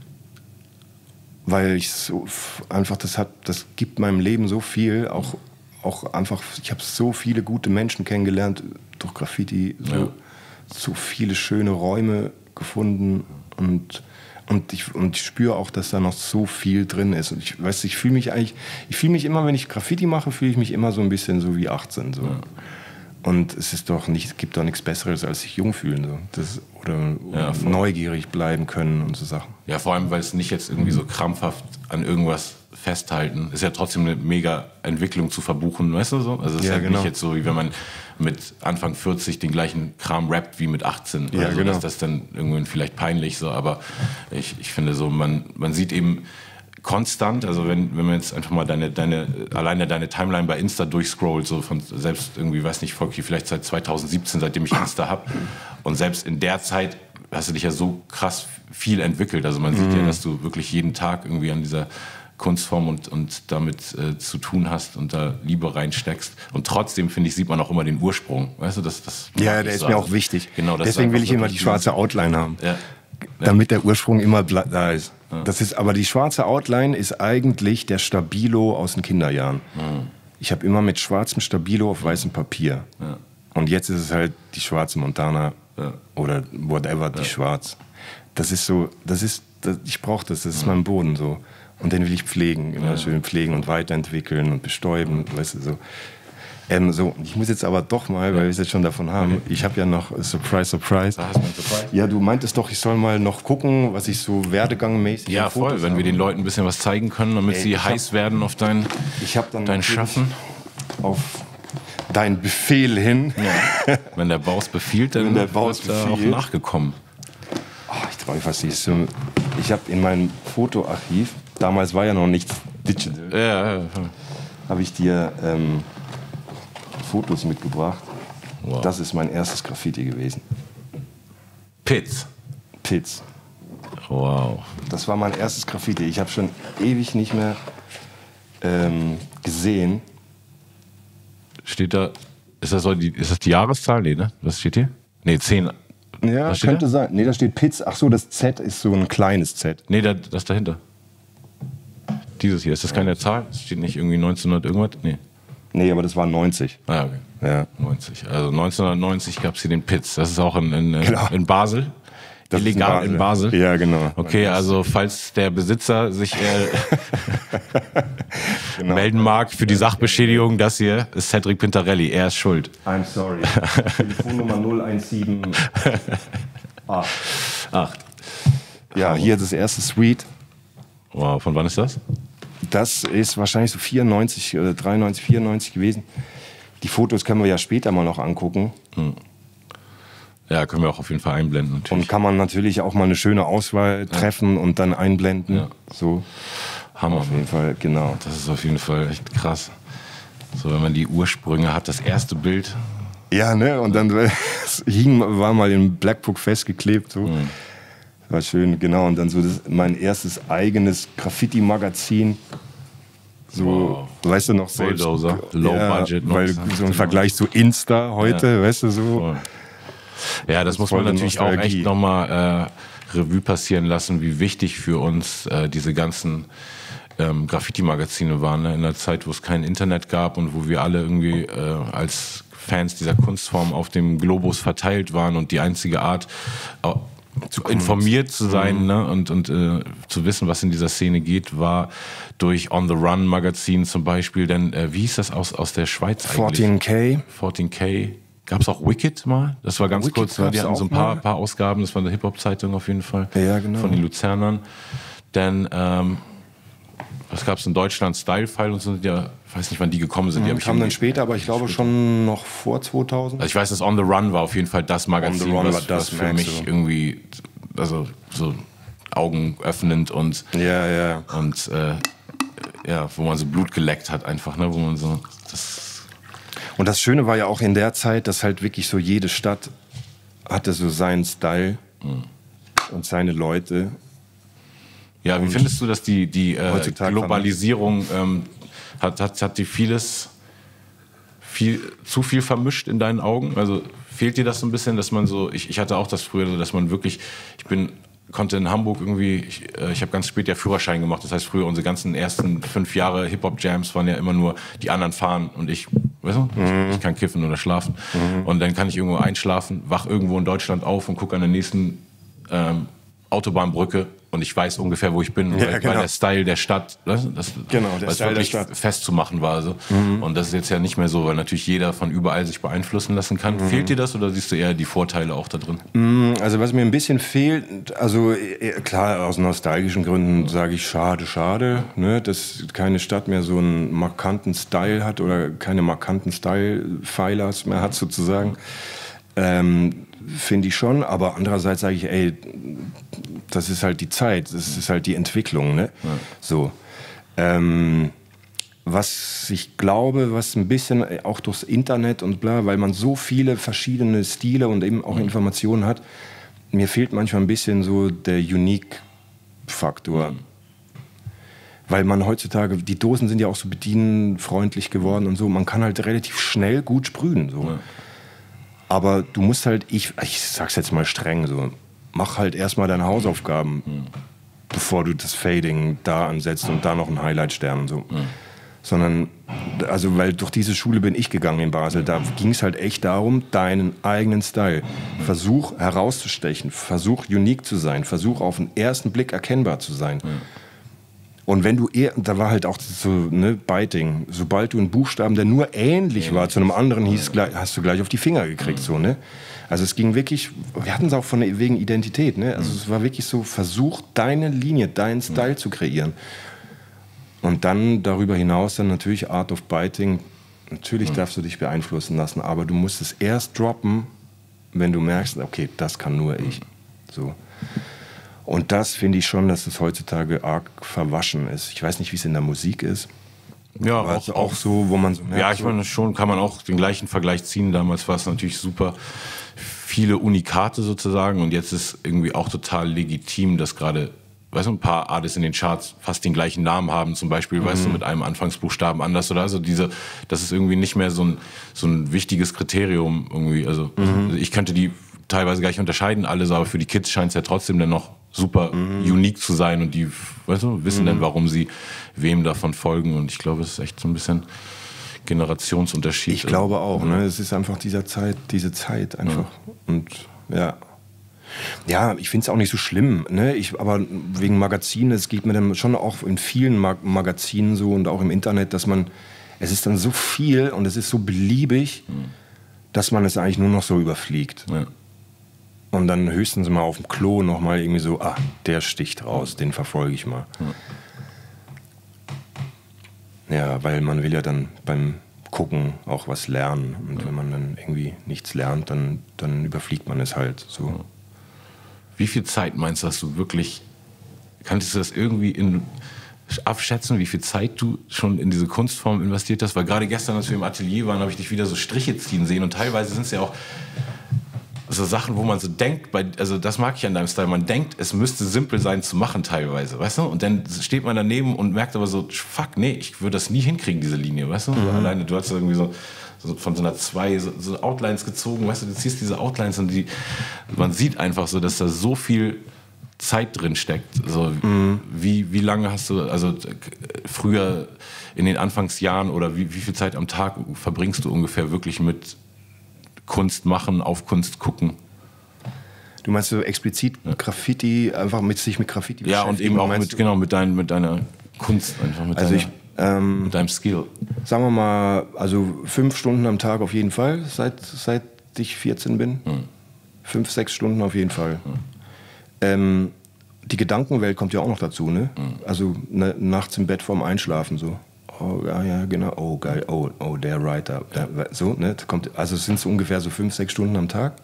Weil ich so einfach, das gibt meinem Leben so viel, auch einfach, ich habe so viele gute Menschen kennengelernt durch Graffiti, so viele schöne Räume gefunden und ich spüre auch, dass da noch so viel drin ist. Und ich fühle mich immer, wenn ich Graffiti mache, fühle ich mich immer so ein bisschen so wie 18. So. Ja. Und es gibt doch nichts Besseres, als sich jung fühlen. So. Oder neugierig bleiben können und so Sachen. Ja, vor allem, weil es nicht jetzt irgendwie so krampfhaft an irgendwas festhalten. Ist ja trotzdem eine mega Entwicklung zu verbuchen, weißt du so? Also es ist halt nicht jetzt so, wie wenn man mit Anfang 40 den gleichen Kram rappt wie mit 18. Ja, also, genau. Ist das dann irgendwann vielleicht peinlich so, aber ich finde so, man sieht eben konstant, also wenn man jetzt einfach mal alleine deine Timeline bei Insta durchscrollt, so von selbst irgendwie, weiß nicht, Volki, vielleicht seit 2017, seitdem ich Insta habe, und selbst in der Zeit hast du dich ja so krass viel entwickelt. Also man sieht ja, dass du wirklich jeden Tag irgendwie an dieser Kunstform und damit zu tun hast und da Liebe reinsteckst. Und trotzdem, finde ich, sieht man auch immer den Ursprung. Weißt du, das ja, der ist mir auch wichtig. Genau, deswegen will ich immer die schwarze Outline haben. Ja. Damit der Ursprung immer da ist. Ja. Aber die schwarze Outline ist eigentlich der Stabilo aus den Kinderjahren. Mhm. Ich habe immer mit schwarzem Stabilo auf weißem Papier. Ja. Und jetzt ist es halt die schwarze Montana oder whatever, die schwarz. Das ist so, ich brauche das ist mein Boden so. Und den will ich pflegen, immer schön pflegen und weiterentwickeln und bestäuben, weißt du, so. So, ich muss jetzt aber doch mal, weil wir es jetzt schon davon haben, ich habe ja noch Surprise. Ja, du meintest doch, ich soll mal noch gucken, was ich so werdegangmäßig. Ja, voll, wenn wir den Leuten ein bisschen was zeigen können, damit sie heiß werden auf dein Schaffen. Auf dein Befehl hin. Ja. Wenn der Baus befiehlt, dann wird er auch nachgekommen. Oh, ich traue mich fast nicht. Ich habe in meinem Fotoarchiv, damals war ja noch nichts digital, habe ich dir Fotos mitgebracht. Wow. Das ist mein erstes Graffiti gewesen. Pitts. Wow. Das war mein erstes Graffiti. Ich habe schon ewig nicht mehr gesehen. Steht da, ist das die Jahreszahl? Nee, ne? Was steht hier? Nee, 10. Ja, könnte sein. Nee, da steht Pitts. Ach so, das Z ist so ein kleines Z. Nee, das dahinter. Dieses hier. Ist das keine Zahl? Das steht nicht irgendwie 1900 irgendwas? Nee. Nee, aber das war 90. Ah, okay. Ja. 90. Also 1990 gab es hier den Pitts. Das ist auch in Basel. Das illegal in Basel. Ja, genau. Okay, also falls der Besitzer sich melden mag für die Sachbeschädigung, das hier ist Cedric Pintarelli. Er ist schuld. I'm sorry. Telefonnummer 0178. Ja, hier das erste Suite. Wow, von wann ist das? Das ist wahrscheinlich so 94 oder 93, 94 gewesen. Die Fotos können wir ja später mal noch angucken. Ja, können wir auch auf jeden Fall einblenden. Natürlich. Und kann man natürlich auch mal eine schöne Auswahl treffen und dann einblenden. Ja. So. Hammer. Auf jeden Fall, genau. Das ist auf jeden Fall echt krass. So, wenn man die Ursprünge hat, das erste Bild. Ja, ne? Und dann war mal in Black Book festgeklebt. So. War schön, genau. Und dann so mein erstes eigenes Graffiti-Magazin. So, weißt du noch, selbst. Bulldozer, Low Budget. Weil so im Vergleich zu Insta heute, weißt du, so. Voll. Ja, das muss man natürlich auch echt nochmal Revue passieren lassen, wie wichtig für uns diese ganzen Graffiti-Magazine waren. Ne? In einer Zeit, wo es kein Internet gab und wo wir alle irgendwie als Fans dieser Kunstform auf dem Globus verteilt waren und die einzige Art, informiert zu sein, ne? und zu wissen, was in dieser Szene geht, war durch On the Run Magazin zum Beispiel. Denn wie hieß das aus der Schweiz eigentlich? 14K. Gab es auch Wicked mal? Das war ganz kurz. Die hatten so ein paar Ausgaben. Das war eine Hip-Hop-Zeitung auf jeden Fall. Ja, genau. Von den Luzernern. Denn was gab es in Deutschland? Style-File und so. Ja, ich weiß nicht, wann die gekommen sind. Die kamen dann später, aber ich glaube schon noch vor 2000. Also ich weiß, dass On the Run war auf jeden Fall das Magazin, was für mich irgendwie, also so augenöffnend und und wo man so Blut geleckt hat einfach, ne, wo man so Und das Schöne war ja auch in der Zeit, dass halt wirklich so jede Stadt hatte so seinen Style und seine Leute. Ja, wie findest du, dass die Globalisierung hat die zu viel vermischt in deinen Augen? Also fehlt dir das so ein bisschen, dass man so, ich hatte auch das früher, dass man wirklich, konnte in Hamburg irgendwie, ich habe ganz spät ja Führerschein gemacht, das heißt früher unsere ganzen ersten 5 Jahre Hip-Hop-Jams waren ja immer nur, die anderen fahren und ich, weißt du, ich kann kiffen oder schlafen und dann kann ich irgendwo einschlafen, wach irgendwo in Deutschland auf und gucke an der nächsten Autobahnbrücke und ich weiß ungefähr, wo ich bin, weil der Style der Stadt, der Style der Stadt festzumachen war. So. Und das ist jetzt ja nicht mehr so, weil natürlich jeder von überall sich beeinflussen lassen kann. Fehlt dir das oder siehst du eher die Vorteile auch da drin? Also was mir ein bisschen fehlt, also klar, aus nostalgischen Gründen sage ich schade, ne, dass keine Stadt mehr so einen markanten Style hat oder keine markanten Style-Pfeilers mehr hat sozusagen. Finde ich schon, aber andererseits sage ich, ey, das ist halt die Zeit, das ist halt die Entwicklung, ne? Ja. So. Was ich glaube, was ein bisschen auch durchs Internet und bla, weil man so viele verschiedene Stile und eben auch Informationen hat, mir fehlt manchmal ein bisschen so der Unique-Faktor. Weil man heutzutage, die Dosen sind ja auch so bedienfreundlich geworden und so, man kann halt relativ schnell gut sprühen, so. Ja. Aber du musst halt, ich sag's jetzt mal streng so, mach halt erstmal deine Hausaufgaben, bevor du das Fading da ansetzt und da noch einen Highlight-Stern und so. Sondern, also, weil durch diese Schule bin ich gegangen in Basel, da ging es halt echt darum, deinen eigenen Style. Versuch herauszustechen, versuch unique zu sein, versuch auf den ersten Blick erkennbar zu sein. Und wenn du da war halt auch so, ne, Biting, sobald du einen Buchstaben, der nur ähnlich war zu einem anderen, hast du gleich auf die Finger gekriegt, so, ne? Also es ging wirklich, wir hatten es auch wegen Identität, ne? Also es war wirklich so, versuch deine Linie, deinen Style zu kreieren. Und dann darüber hinaus dann natürlich Art of Biting, natürlich darfst du dich beeinflussen lassen, aber du musst es erst droppen, wenn du merkst, okay, das kann nur ich, so. Und das finde ich schon, dass es heutzutage arg verwaschen ist. Ich weiß nicht, wie es in der Musik ist. Ja, auch so, wo man so merkt. Ja, ich meine, schon kann man auch den gleichen Vergleich ziehen. Damals war es natürlich super viele Unikate sozusagen und jetzt ist irgendwie auch total legitim, dass gerade, weißt du, ein paar Artists in den Charts fast den gleichen Namen haben, zum Beispiel, weißt du, mit einem Anfangsbuchstaben anders oder also das ist irgendwie nicht mehr so ein wichtiges Kriterium irgendwie. Also ich könnte die teilweise gar nicht unterscheiden, alles, aber für die Kids scheint es ja trotzdem dann noch super unique zu sein und die, weißt du, wissen dann, warum sie wem davon folgen und ich glaube, es ist echt so ein bisschen Generationsunterschied. Ich glaube auch, ne? Es ist einfach diese Zeit einfach und ja, ich finde es auch nicht so schlimm, ne? Aber wegen Magazinen, es geht mir dann schon auch in vielen Magazinen so und auch im Internet, dass es ist dann so viel und es ist so beliebig, dass man es eigentlich nur noch so überfliegt. Ja. Und dann höchstens mal auf dem Klo nochmal irgendwie so, der sticht raus, den verfolge ich mal. Ja, weil man will ja dann beim Gucken auch was lernen. Und wenn man dann irgendwie nichts lernt, dann überfliegt man es halt so. Wie viel Zeit meinst du, hast du wirklich, kanntest du das irgendwie abschätzen, wie viel Zeit du schon in diese Kunstform investiert hast? Weil gerade gestern, als wir im Atelier waren, habe ich dich wieder so Striche ziehen sehen und teilweise sind es ja auch so Sachen, wo man so denkt, also das mag ich an deinem Style, man denkt, es müsste simpel sein zu machen teilweise, weißt du? Und dann steht man daneben und merkt aber so, fuck, nee, ich würde das nie hinkriegen, diese Linie, weißt du? Alleine, du hast irgendwie so von so einer 2 so Outlines gezogen, weißt du, du ziehst diese Outlines und man sieht einfach so, dass da so viel Zeit drin steckt. So, wie lange hast du, also früher in den Anfangsjahren oder wie viel Zeit am Tag verbringst du ungefähr wirklich mit Kunst machen, auf Kunst gucken? Du meinst so explizit Graffiti, einfach sich mit Graffiti beschäftigen? Ja, und eben auch mit deiner Kunst, einfach mit mit deinem Skill. Sagen wir mal, also 5 Stunden am Tag auf jeden Fall, seit ich 14 bin. 5, 6 Stunden auf jeden Fall. Die Gedankenwelt kommt ja auch noch dazu, ne? Also nachts im Bett vorm Einschlafen so. Oh ja, genau. Oh geil. Oh der Writer. So, ne? Also es sind so ungefähr so 5, 6 Stunden am Tag.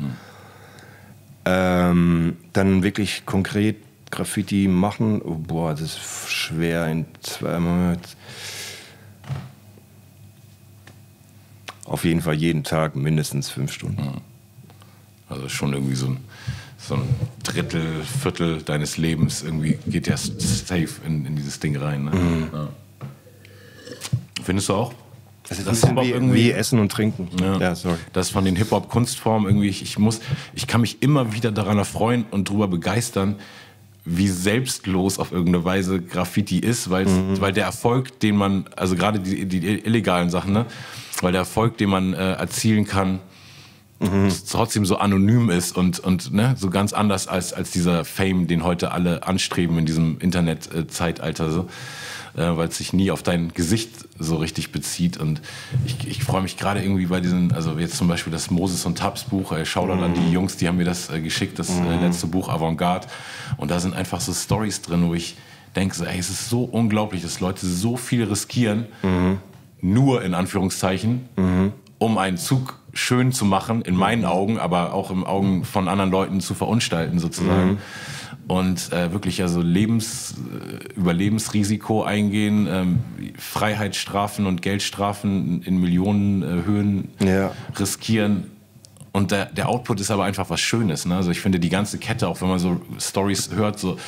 Dann wirklich konkret Graffiti machen. Oh, boah, das ist schwer in 2 Monaten. Auf jeden Fall jeden Tag mindestens 5 Stunden. Also schon irgendwie so ein Drittel, Viertel deines Lebens irgendwie geht ja safe in dieses Ding rein. Ne? Ja. Findest du auch? Das ist wie Essen und Trinken. Ja, sorry. Das von den Hip-Hop-Kunstformen irgendwie, ich kann mich immer wieder daran erfreuen und drüber begeistern, wie selbstlos auf irgendeine Weise Graffiti ist, weil der Erfolg, den man, also gerade die illegalen Sachen, ne, weil der Erfolg, den man erzielen kann, trotzdem so anonym ist und ne, so ganz anders als dieser Fame, den heute alle anstreben in diesem Internet-Zeitalter, so, weil es sich nie auf dein Gesicht so richtig bezieht. Und ich freue mich gerade irgendwie bei diesen, also jetzt zum Beispiel das Moses und Tabs Buch, Shoutout an die Jungs, die haben mir das geschickt, das letzte Buch Avantgarde. Und da sind einfach so Storys drin, wo ich denke, so, ey, es ist so unglaublich, dass Leute so viel riskieren, nur in Anführungszeichen, um einen Zug schön zu machen, in meinen Augen, aber auch im Augen von anderen Leuten zu verunstalten sozusagen. Und wirklich also Überlebensrisiko eingehen, Freiheitsstrafen und Geldstrafen in Millionenhöhen riskieren. Und der Output ist aber einfach was Schönes. Ne? Also ich finde die ganze Kette, auch wenn man so Stories hört, so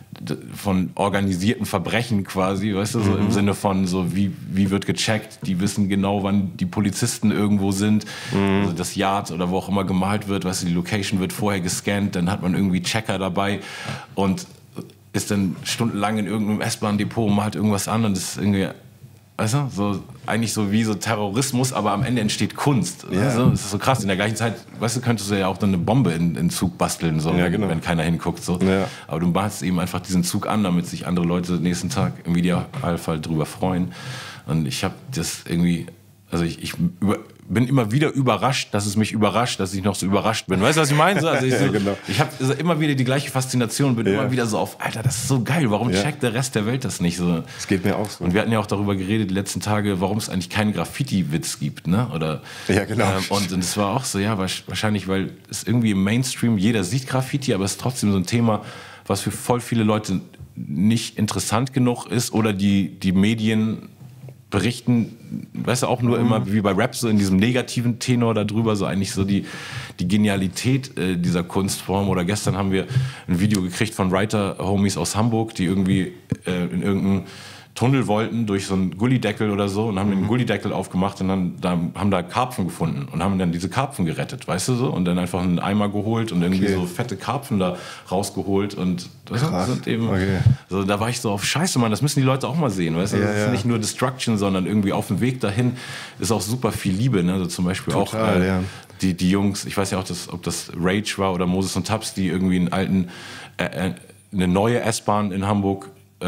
von organisierten Verbrechen quasi, weißt du, so im Sinne von so, wie wird gecheckt, die wissen genau, wann die Polizisten irgendwo sind, also das Yard oder wo auch immer gemalt wird, weißt du, die Location wird vorher gescannt, dann hat man irgendwie Checker dabei und ist dann stundenlang in irgendeinem S-Bahn-Depot und malt irgendwas an und das ist irgendwie, weißt du, so, eigentlich so wie so Terrorismus, aber am Ende entsteht Kunst. Ja. Also, das ist so krass. In der gleichen Zeit, weißt du, könntest du ja auch dann eine Bombe in den Zug basteln, so, ja, genau, wenn keiner hinguckt. So. Ja. Aber du machst eben einfach diesen Zug an, damit sich andere Leute nächsten Tag im Idealfall drüber freuen. Und ich habe das irgendwie, also ich bin immer wieder überrascht, dass es mich überrascht, dass ich noch so überrascht bin. Weißt du, was ich meine? Also ich genau. Ich habe also immer wieder die gleiche Faszination, bin immer wieder so auf, Alter, das ist so geil, warum checkt der Rest der Welt das nicht? So. Das geht mir auch so. Und wir hatten ja auch darüber geredet die letzten Tage, warum es eigentlich keinen Graffiti-Witz gibt, ne? Oder, ja, genau. Und es war auch so, ja, wahrscheinlich, weil es irgendwie im Mainstream, jeder sieht Graffiti, aber es ist trotzdem so ein Thema, was für voll viele Leute nicht interessant genug ist oder die Medien berichten, weißt du, auch nur immer wie bei Rap, so in diesem negativen Tenor darüber, so eigentlich so die Genialität dieser Kunstform. Oder gestern haben wir ein Video gekriegt von Writer-Homies aus Hamburg, die irgendwie in irgendeinem Tunnel wollten durch so einen Gullideckel oder so und haben den Gullideckel aufgemacht und haben da Karpfen gefunden und haben dann diese Karpfen gerettet, weißt du so? Und dann einfach einen Eimer geholt und irgendwie so fette Karpfen da rausgeholt und das sind eben, so, da war ich so auf Scheiße, Mann, das müssen die Leute auch mal sehen, weißt du? Das ist nicht nur Destruction, sondern irgendwie auf dem Weg dahin ist auch super viel Liebe, ne? Also zum Beispiel total, auch die Jungs, ich weiß ja auch, ob das Rage war oder Moses und Tabs, die irgendwie eine neue S-Bahn in Hamburg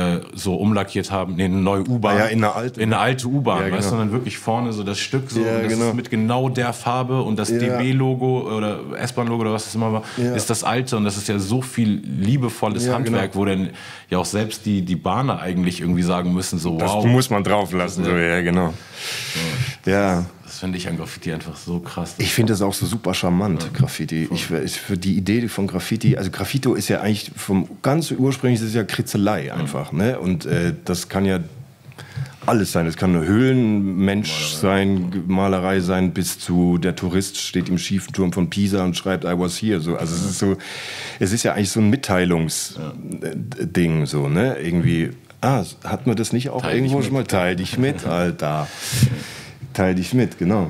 so umlackiert haben, eine neue U-Bahn. Ja, in eine alte U-Bahn, ja, genau. Weißt du, dann wirklich vorne so das Stück so, und das ist mit genau der Farbe und das DB-Logo oder S-Bahn-Logo oder was das immer war, ist das alte und das ist ja so viel liebevolles Handwerk, wo dann ja auch selbst die Bahner eigentlich irgendwie sagen müssen, so wow. Das muss man drauf lassen, so, ja, genau. Ja. Das Das finde ich an Graffiti einfach so krass. Ich finde das auch so super charmant, Graffiti. Für die Idee von Graffiti, also Graffito ist ja eigentlich vom ganz ursprünglich ist es ja Kritzelei einfach, ne? Und das kann ja alles sein. Es kann eine Höhlenmensch sein, Malerei sein, bis zu der Tourist steht im schiefen Turm von Pisa und schreibt I was here. So, also es ist ja eigentlich so ein Mitteilungsding, so, ne? Irgendwie, hat man das nicht auch Teil irgendwo dich schon mal? Teil dich mit, Alter. Teil dich mit, genau.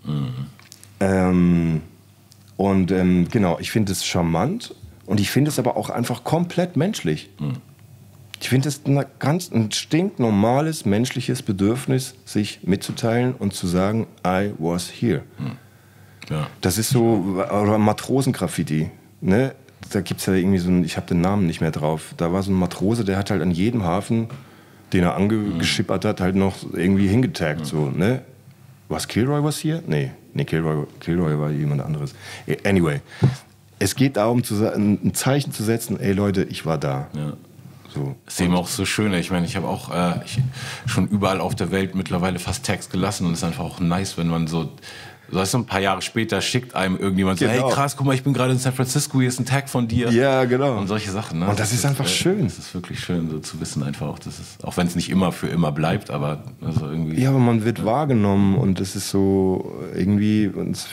Genau, ich finde es charmant und ich finde es aber auch einfach komplett menschlich. Ich finde es ein stinknormales menschliches Bedürfnis, sich mitzuteilen und zu sagen, I was here. Ja. Das ist so, oder Matrosengraffiti, ne? Da gibt es ja irgendwie so ich habe den Namen nicht mehr drauf, da war so ein Matrose, der hat halt an jedem Hafen, den er angeschippert hat, halt noch irgendwie hingetaggt, so, ne? Was, Kilroy was hier? Nee, Kilroy war jemand anderes. Anyway, es geht darum, ein Zeichen zu setzen, ey Leute, ich war da. Ja. So. Das ist eben auch so schön. Ich meine, ich habe auch schon überall auf der Welt mittlerweile fast Tags gelassen und es ist einfach auch nice, wenn man so ein paar Jahre später schickt einem irgendjemand so, hey krass, guck mal, ich bin gerade in San Francisco, hier ist ein Tag von dir. Ja, genau. Und solche Sachen. Ne? Und das ist einfach schön. Das ist wirklich schön, so zu wissen einfach auch, auch wenn es nicht immer für immer bleibt, aber also irgendwie. Ja, aber man wird wahrgenommen und das ist so irgendwie,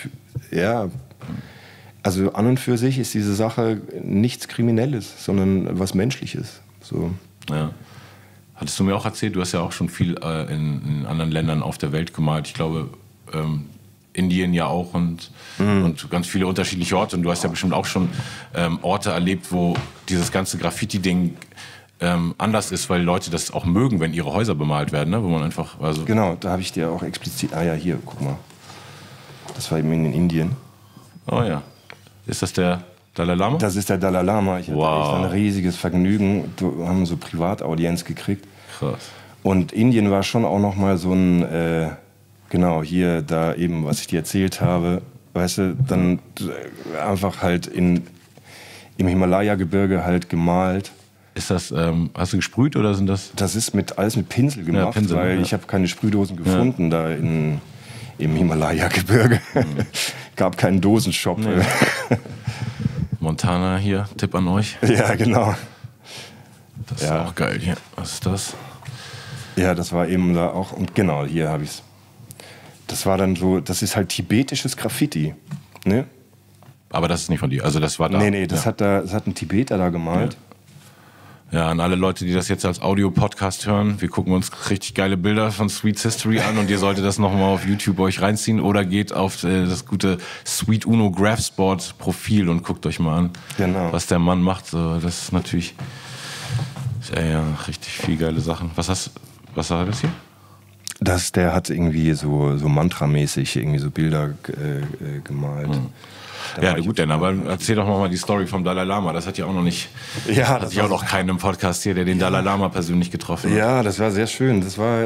also an und für sich ist diese Sache nichts Kriminelles, sondern was Menschliches. So. Ja. Hattest du mir auch erzählt, du hast ja auch schon viel in anderen Ländern auf der Welt gemalt. Ich glaube, Indien ja auch und ganz viele unterschiedliche Orte. Und du hast ja bestimmt auch schon Orte erlebt, wo dieses ganze Graffiti-Ding anders ist, weil Leute das auch mögen, wenn ihre Häuser bemalt werden, ne? Wo man einfach. Also genau, da habe ich dir auch explizit. Ah ja, hier, guck mal. Das war eben in Indien. Oh ja. Ist das der Dalai Lama? Das ist der Dalai Lama. Ich hatte echt ein riesiges Vergnügen. Wir haben so Privataudienz gekriegt. Krass. Und Indien war schon auch noch mal so ein, genau, hier, da eben, was ich dir erzählt habe, weißt du, dann einfach halt im Himalaya-Gebirge halt gemalt. Ist das, hast du gesprüht oder sind das? Das ist alles mit Pinsel gemacht, Ja, Pinsel, weil ich habe keine Sprühdosen gefunden da im Himalaya-Gebirge. Gab keinen Dosenshop. Nee. Montana hier, Tipp an euch. Ja, genau. Das ist auch geil hier. Was ist das? Ja, das war eben da auch. Und genau, hier habe ich es. Das war dann so, das ist halt tibetisches Graffiti. Ne? Aber das ist nicht von dir. Also das war da. Nee, das hat ein Tibeter da gemalt. Ja, an alle Leute, die das jetzt als Audio-Podcast hören, wir gucken uns richtig geile Bilder von Sweets History an und ihr solltet das nochmal auf YouTube euch reinziehen oder geht auf das gute Sweet Uno Graphsport Profil und guckt euch mal an, was der Mann macht. So, das ist natürlich richtig viel geile Sachen. Was war das hier? Der hat irgendwie so mantramäßig irgendwie so Bilder gemalt. Ja, gut, denn aber erzähl doch mal die Story vom Dalai Lama. Das hat ja auch noch nicht. Ja, das hat ja auch noch keinen im Podcast hier, der den Dalai Lama persönlich getroffen hat. Ja, das war sehr schön. Das war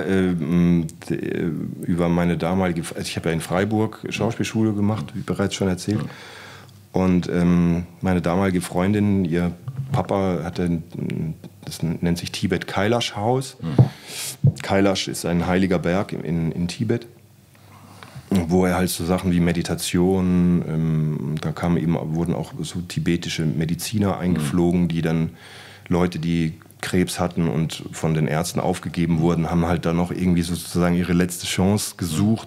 über meine damalige. Ich habe ja in Freiburg Schauspielschule gemacht, wie bereits schon erzählt. Und meine damalige Freundin, ihr Papa hatte, das nennt sich Tibet Kailash Haus. Kailash ist ein heiliger Berg in Tibet, wo er halt so Sachen wie Meditation, da wurden auch so tibetische Mediziner eingeflogen, die dann Leute, die Krebs hatten und von den Ärzten aufgegeben wurden, haben halt dann noch irgendwie sozusagen ihre letzte Chance gesucht.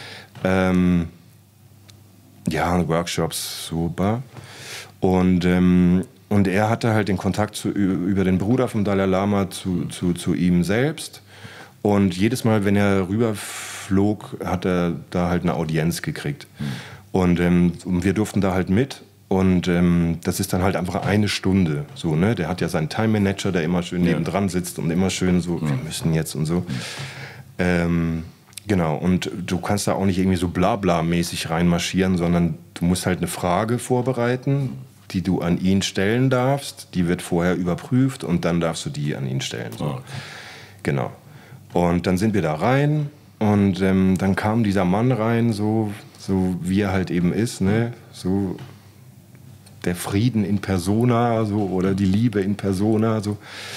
Workshops, super. Und er hatte halt den Kontakt über den Bruder vom Dalai Lama zu ihm selbst. Und jedes Mal, wenn er rüberflog, hat er da halt eine Audienz gekriegt. Und wir durften da halt mit. Und das ist dann halt einfach eine Stunde. So, ne? Der hat ja seinen Time Manager, der immer schön nebendran sitzt und immer schön so, wir müssen jetzt und so. Genau, und du kannst da auch nicht irgendwie so Blabla-mäßig reinmarschieren, sondern du musst halt eine Frage vorbereiten, die du an ihn stellen darfst. Die wird vorher überprüft und dann darfst du die an ihn stellen. So. Okay. Genau. Und dann sind wir da rein und dann kam dieser Mann rein, so wie er halt eben ist, ne? So der Frieden in Persona, so, oder die Liebe in Persona, so.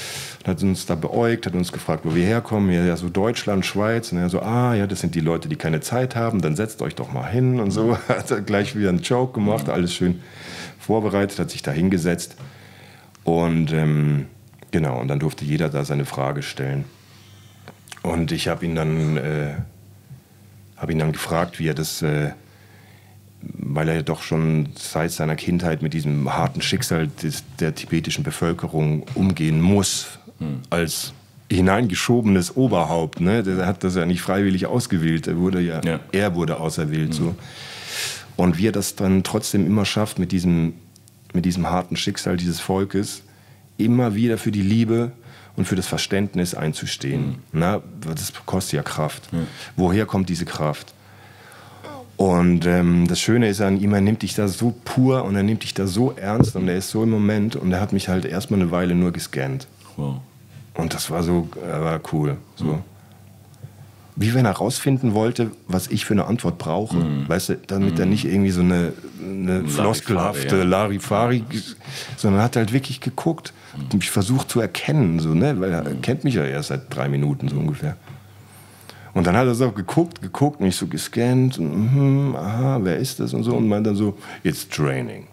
hat uns da beäugt, hat uns gefragt, wo wir herkommen. Ja, so Deutschland, Schweiz. Und er so, ja, das sind die Leute, die keine Zeit haben, dann setzt euch doch mal hin und so. Hat er gleich wieder einen Joke gemacht, alles schön vorbereitet, hat sich da hingesetzt. Und genau, und dann durfte jeder da seine Frage stellen. Und ich habe ihn dann gefragt, wie er das, weil er doch schon seit seiner Kindheit mit diesem harten Schicksal der tibetischen Bevölkerung umgehen muss, als hineingeschobenes Oberhaupt. Ne? Der hat das ja nicht freiwillig ausgewählt, er wurde auserwählt. So. Und wie er das dann trotzdem immer schafft, mit diesem harten Schicksal dieses Volkes immer wieder für die Liebe und für das Verständnis einzustehen. Na, das kostet ja Kraft. Woher kommt diese Kraft? Und das Schöne ist an ihm, er nimmt dich da so pur und er nimmt dich da so ernst und er ist so im Moment und er hat mich halt erstmal eine Weile nur gescannt. Wow. Und das war cool. So. Wie wenn er rausfinden wollte, was ich für eine Antwort brauche. Weißt du, damit er nicht irgendwie so eine floskelhafte Larifari, sondern hat halt wirklich geguckt und mich versucht zu erkennen, so, ne? Weil er kennt mich ja erst seit 3 Minuten so ungefähr. Und dann hat er so geguckt, mich so gescannt, und, aha, wer ist das und so, und meint dann so, it's training.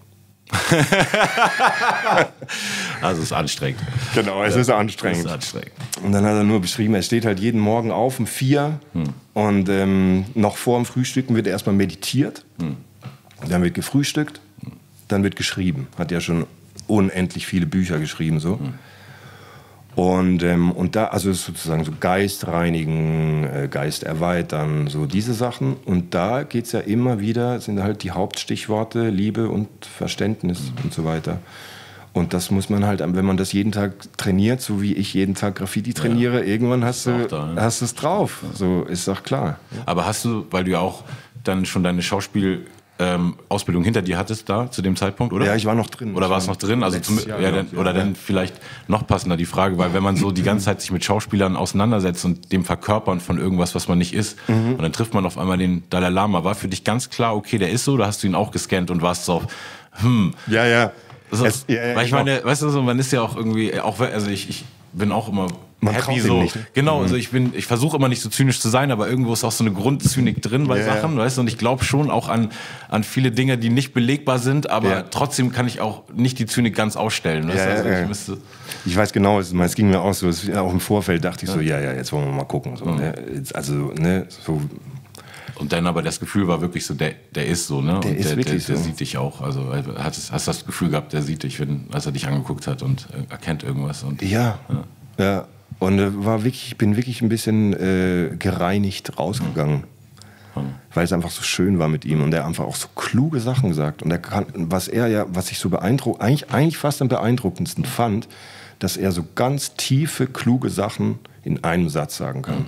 Also es ist anstrengend. Genau, es ist anstrengend. Und dann hat er nur beschrieben, er steht halt jeden Morgen auf um 4 und noch vor dem Frühstücken wird erstmal meditiert, dann wird gefrühstückt, dann wird geschrieben. Hat ja schon unendlich viele Bücher geschrieben so. Und da, also sozusagen so Geist reinigen, Geist erweitern, so diese Sachen. Und da geht es ja immer wieder, sind halt die Hauptstichworte Liebe und Verständnis und so weiter. Und das muss man halt, wenn man das jeden Tag trainiert, so wie ich jeden Tag Graffiti trainiere, irgendwann hast du es drauf. So ist doch klar. Aber hast du, weil du ja auch dann schon deine Ausbildung hinter dir hattest da zu dem Zeitpunkt, oder? Ja, ich war noch drin. Oder warst noch drin? Also dann vielleicht noch passender die Frage, weil wenn man so die ganze Zeit sich mit Schauspielern auseinandersetzt und dem Verkörpern von irgendwas, was man nicht ist, und dann trifft man auf einmal den Dalai Lama, war für dich ganz klar, okay, der ist so, oder hast du ihn auch gescannt und warst so auf, Ja. So, weil ich meine, weißt du, so, man ist ja auch irgendwie, also ich bin auch immer man happy so. Nicht, ne? Genau, also ich versuche immer nicht so zynisch zu sein, aber irgendwo ist auch so eine Grundzynik drin bei Sachen, weißt du, und ich glaube schon auch an viele Dinge, die nicht belegbar sind, aber trotzdem kann ich auch nicht die Zynik ganz ausstellen. Weißt du? Ich weiß genau, es ging mir auch so, auch im Vorfeld dachte ich so, jetzt wollen wir mal gucken. So, ne? Also, ne, so. Und dann aber das Gefühl war wirklich so, der ist so, ne? Der ist wirklich so. Der sieht dich auch. Also hast das Gefühl gehabt, der sieht dich, als er dich angeguckt hat und erkennt irgendwas. Und, ja. Und ich bin wirklich ein bisschen gereinigt rausgegangen. Weil es einfach so schön war mit ihm und er einfach auch so kluge Sachen sagt. Und er kann, was ich so eigentlich fast am beeindruckendsten fand, dass er so ganz tiefe, kluge Sachen in einem Satz sagen kann.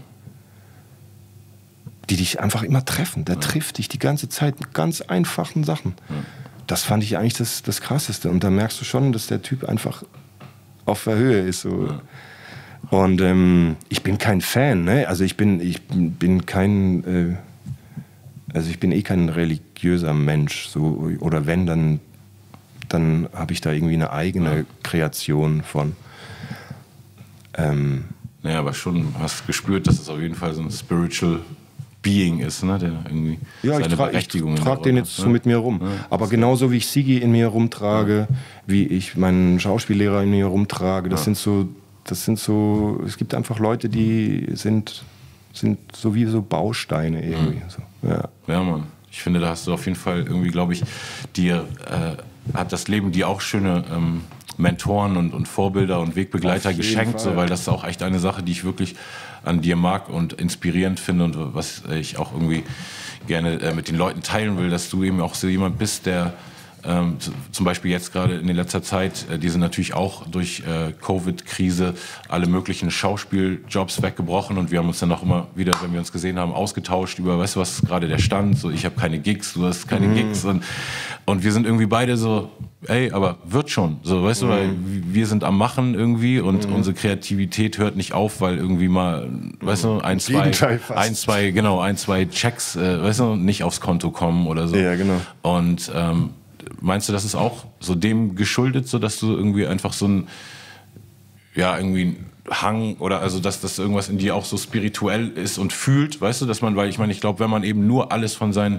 Die dich einfach immer treffen. Der trifft dich die ganze Zeit mit ganz einfachen Sachen. Das fand ich eigentlich das Krasseste. Und da merkst du schon, dass der Typ einfach auf der Höhe ist. So. Und ich bin kein Fan. Ne? Also ich bin kein... Also ich bin kein religiöser Mensch. So. Oder wenn, dann habe ich da irgendwie eine eigene Kreation von. Naja, aber schon hast gespürt, dass es auf jeden Fall so ein Spiritual Being ist, ne? Der irgendwie seine Berechtigung hat. Ich trage den jetzt so mit mir rum. Ja, aber genauso wie ich Sigi in mir rumtrage, wie ich meinen Schauspiellehrer in mir rumtrage, das sind so, es gibt einfach Leute, die sind so wie so Bausteine irgendwie. So. Ja, Mann. Ich finde, da hast du auf jeden Fall irgendwie, glaube ich, hat das Leben dir auch schöne Mentoren und Vorbilder und Wegbegleiter geschenkt, so, weil das ist auch echt eine Sache, die ich wirklich an dir mag und inspirierend finde und was ich auch irgendwie gerne mit den Leuten teilen will, dass du eben auch so jemand bist, der zum Beispiel jetzt gerade in letzter Zeit, die sind natürlich auch durch Covid-Krise alle möglichen Schauspieljobs weggebrochen und wir haben uns dann auch immer wieder, wenn wir uns gesehen haben, ausgetauscht über, weißt du, was ist gerade der Stand, so ich habe keine Gigs, du hast keine Gigs und wir sind irgendwie beide so, ey, aber wird schon, so, weißt du, weil wir sind am Machen irgendwie und unsere Kreativität hört nicht auf, weil irgendwie mal, weißt du, ein, zwei Checks, weißt du, nicht aufs Konto kommen oder so. Ja, genau. Und meinst du, das ist auch so dem geschuldet, so dass du irgendwie einfach so ein, irgendwie Hang oder also dass irgendwas in dir auch so spirituell ist und fühlt, weißt du, dass man, weil ich meine, ich glaube, wenn man eben nur alles von seinen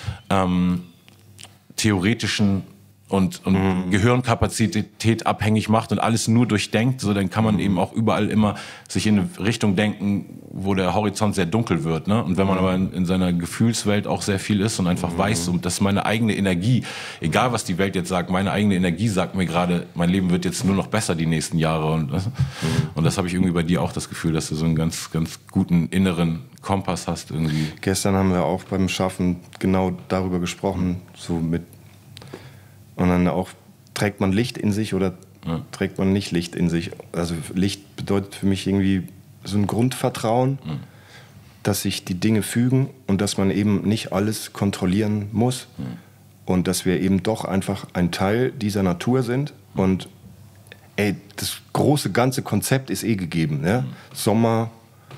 theoretischen und Gehirnkapazität abhängig macht und alles nur durchdenkt, so dann kann man eben auch überall immer sich in eine Richtung denken, wo der Horizont sehr dunkel wird, ne? Und wenn man aber in seiner Gefühlswelt auch sehr viel ist und einfach weiß, und das ist meine eigene Energie, egal was die Welt jetzt sagt, meine eigene Energie sagt mir gerade, mein Leben wird jetzt nur noch besser die nächsten Jahre und das habe ich irgendwie bei dir auch das Gefühl, dass du so einen ganz, ganz guten inneren Kompass hast irgendwie. Gestern haben wir auch beim Schaffen genau darüber gesprochen, so mit. Und dann auch, trägt man Licht in sich oder trägt man nicht Licht in sich? Also Licht bedeutet für mich irgendwie so ein Grundvertrauen, dass sich die Dinge fügen und dass man eben nicht alles kontrollieren muss und dass wir eben doch einfach ein Teil dieser Natur sind und das große ganze Konzept ist gegeben. Ja? Sommer,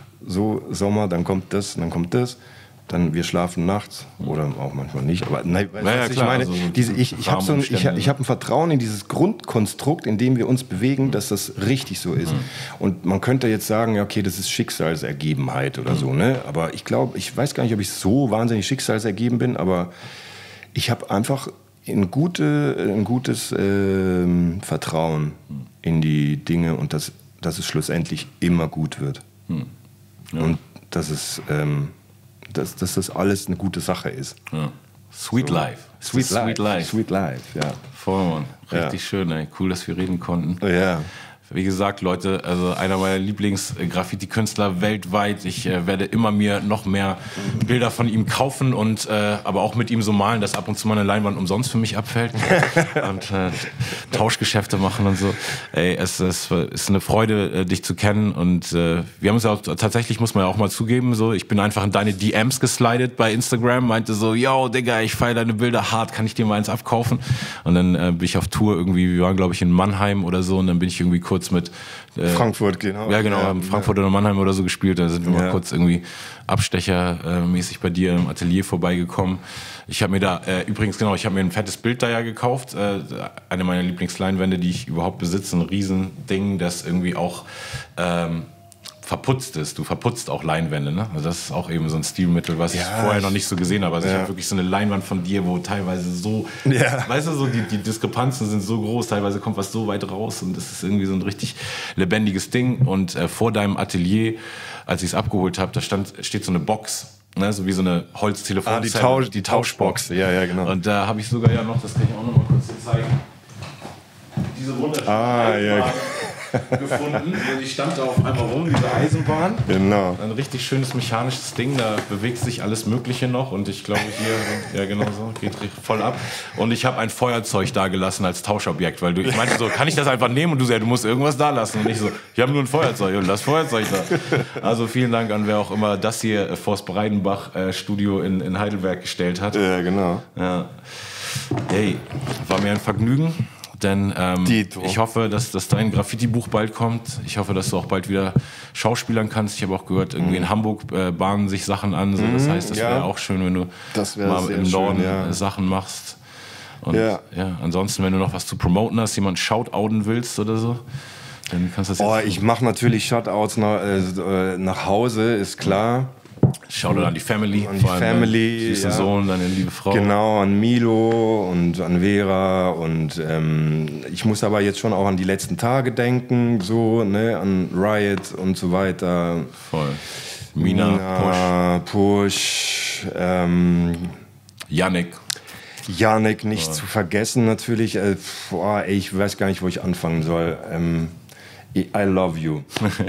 dann kommt das, dann kommt das. Dann wir schlafen nachts oder auch manchmal nicht. Aber nein, was ich meine, also ich habe ein Vertrauen in dieses Grundkonstrukt, in dem wir uns bewegen, dass das richtig so ist. Und man könnte jetzt sagen, ja, okay, das ist Schicksalsergebenheit oder so. Ne? Aber ich glaube, ich weiß gar nicht, ob ich so wahnsinnig schicksalsergeben bin, aber ich habe einfach ein gutes Vertrauen in die Dinge und dass es schlussendlich immer gut wird. Ja. Und dass das alles eine gute Sache ist. Ja. Sweet Life. Sweet Life, ja. Voll, Mann. Richtig schön, ey. Cool, dass wir reden konnten. Ja. Wie gesagt, Leute, also einer meiner Lieblings-Graffiti-Künstler weltweit. Ich werde immer mir noch mehr Bilder von ihm kaufen und aber auch mit ihm so malen, dass ab und zu meine Leinwand umsonst für mich abfällt und Tauschgeschäfte machen und so. Ey, es ist eine Freude, dich zu kennen und wir haben uns ja auch, tatsächlich muss man ja auch mal zugeben, so ich bin einfach in deine DMs geslidet bei Instagram, meinte so, yo, Digga, ich feiere deine Bilder hart, kann ich dir mal eins abkaufen? Und dann bin ich auf Tour irgendwie, wir waren glaube ich in Mannheim oder so und dann bin ich irgendwie kurz mit Frankfurt, genau. Ja, genau, haben Frankfurt oder Mannheim oder so gespielt. Da sind wir mal kurz irgendwie abstechermäßig bei dir im Atelier vorbeigekommen. Ich habe mir da, übrigens, genau, ich habe mir ein fettes Bild da ja gekauft. Eine meiner Lieblingsleinwände, die ich überhaupt besitze. Ein Riesending, das irgendwie auch verputzt ist. Du verputzt auch Leinwände, ne? Also das ist auch eben so ein Stilmittel, was ich vorher noch nicht so gesehen habe. Also ich habe wirklich so eine Leinwand von dir, wo teilweise so, weißt du, so die Diskrepanzen sind so groß, teilweise kommt was so weit raus und das ist irgendwie so ein richtig lebendiges Ding. Und vor deinem Atelier, als ich es abgeholt habe, da steht so eine Box. Ne, so wie so eine Holztelefonzelle. Die Tauschbox, ja, genau. Und da habe ich sogar ja noch, das kann ich auch noch mal kurz hier zeigen, diese wunderschöne gefunden. Und ich stand da auf einmal rum, diese Eisenbahn. Genau. Ein richtig schönes mechanisches Ding, da bewegt sich alles Mögliche noch und ich glaube hier, ja genau so, geht voll ab. Und ich habe ein Feuerzeug da gelassen als Tauschobjekt, weil ich meinte so, kann ich das einfach nehmen? Und du sagst, du musst irgendwas da lassen. Und ich so, ich habe nur ein Feuerzeug und lass Feuerzeug da. Also vielen Dank an wer auch immer das hier Forst Breidenbach Studio in Heidelberg gestellt hat. Ja, genau. Ja. Hey, war mir ein Vergnügen. Denn ich hoffe, dass dein Graffiti-Buch bald kommt. Ich hoffe, dass du auch bald wieder schauspielern kannst. Ich habe auch gehört, irgendwie in Hamburg bahnen sich Sachen an. So. Das heißt, das wäre auch schön, wenn du mal im Norden Sachen machst. Und ansonsten, wenn du noch was zu promoten hast, jemand shoutouten willst oder so, dann kannst du das jetzt ich mache natürlich Shoutouts nach Hause, ist klar. Shoutout an die Family, an die Family, süßen Sohn, deine liebe Frau. Genau, an Milo und an Vera und ich muss aber jetzt schon auch an die letzten Tage denken, so, ne, an Riot und so weiter. Voll. Mina Push. Yannick nicht zu vergessen natürlich. Ich weiß gar nicht, wo ich anfangen soll. I love you.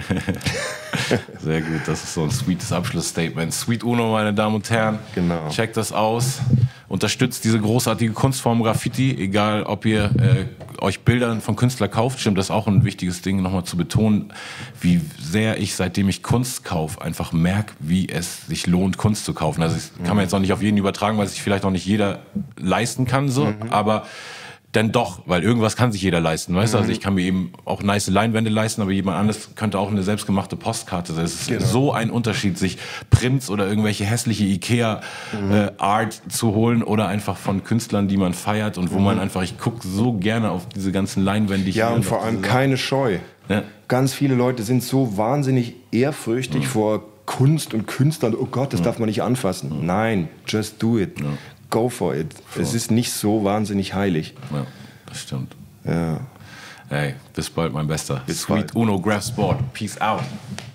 Sehr gut, das ist so ein sweetes Abschlussstatement. Sweet Uno, meine Damen und Herren. Genau. Checkt das aus. Unterstützt diese großartige Kunstform Graffiti. Egal, ob ihr euch Bilder von Künstlern kauft. Stimmt, das ist auch ein wichtiges Ding, nochmal zu betonen, wie sehr ich, seitdem ich Kunst kaufe, einfach merke, wie es sich lohnt, Kunst zu kaufen. Also das kann man jetzt auch nicht auf jeden übertragen, weil sich vielleicht auch nicht jeder leisten kann, so. Aber denn doch, weil irgendwas kann sich jeder leisten, weißt du? Also ich kann mir eben auch nice Leinwände leisten, aber jemand anderes könnte auch eine selbstgemachte Postkarte sein. Es ist so ein Unterschied, sich Prints oder irgendwelche hässliche Ikea-Art zu holen oder einfach von Künstlern, die man feiert und wo man einfach, ich gucke so gerne auf diese ganzen Leinwände. Und vor allem keine Scheu. Ja. Ganz viele Leute sind so wahnsinnig ehrfürchtig vor Kunst und Künstlern. Oh Gott, das darf man nicht anfassen. Nein, just do it. Go for it. Es ist nicht so wahnsinnig heilig. Ja, das stimmt. Ja. Ey, bis bald, mein Bester. Bis Sweet bald. Uno Graph Sport. Peace out.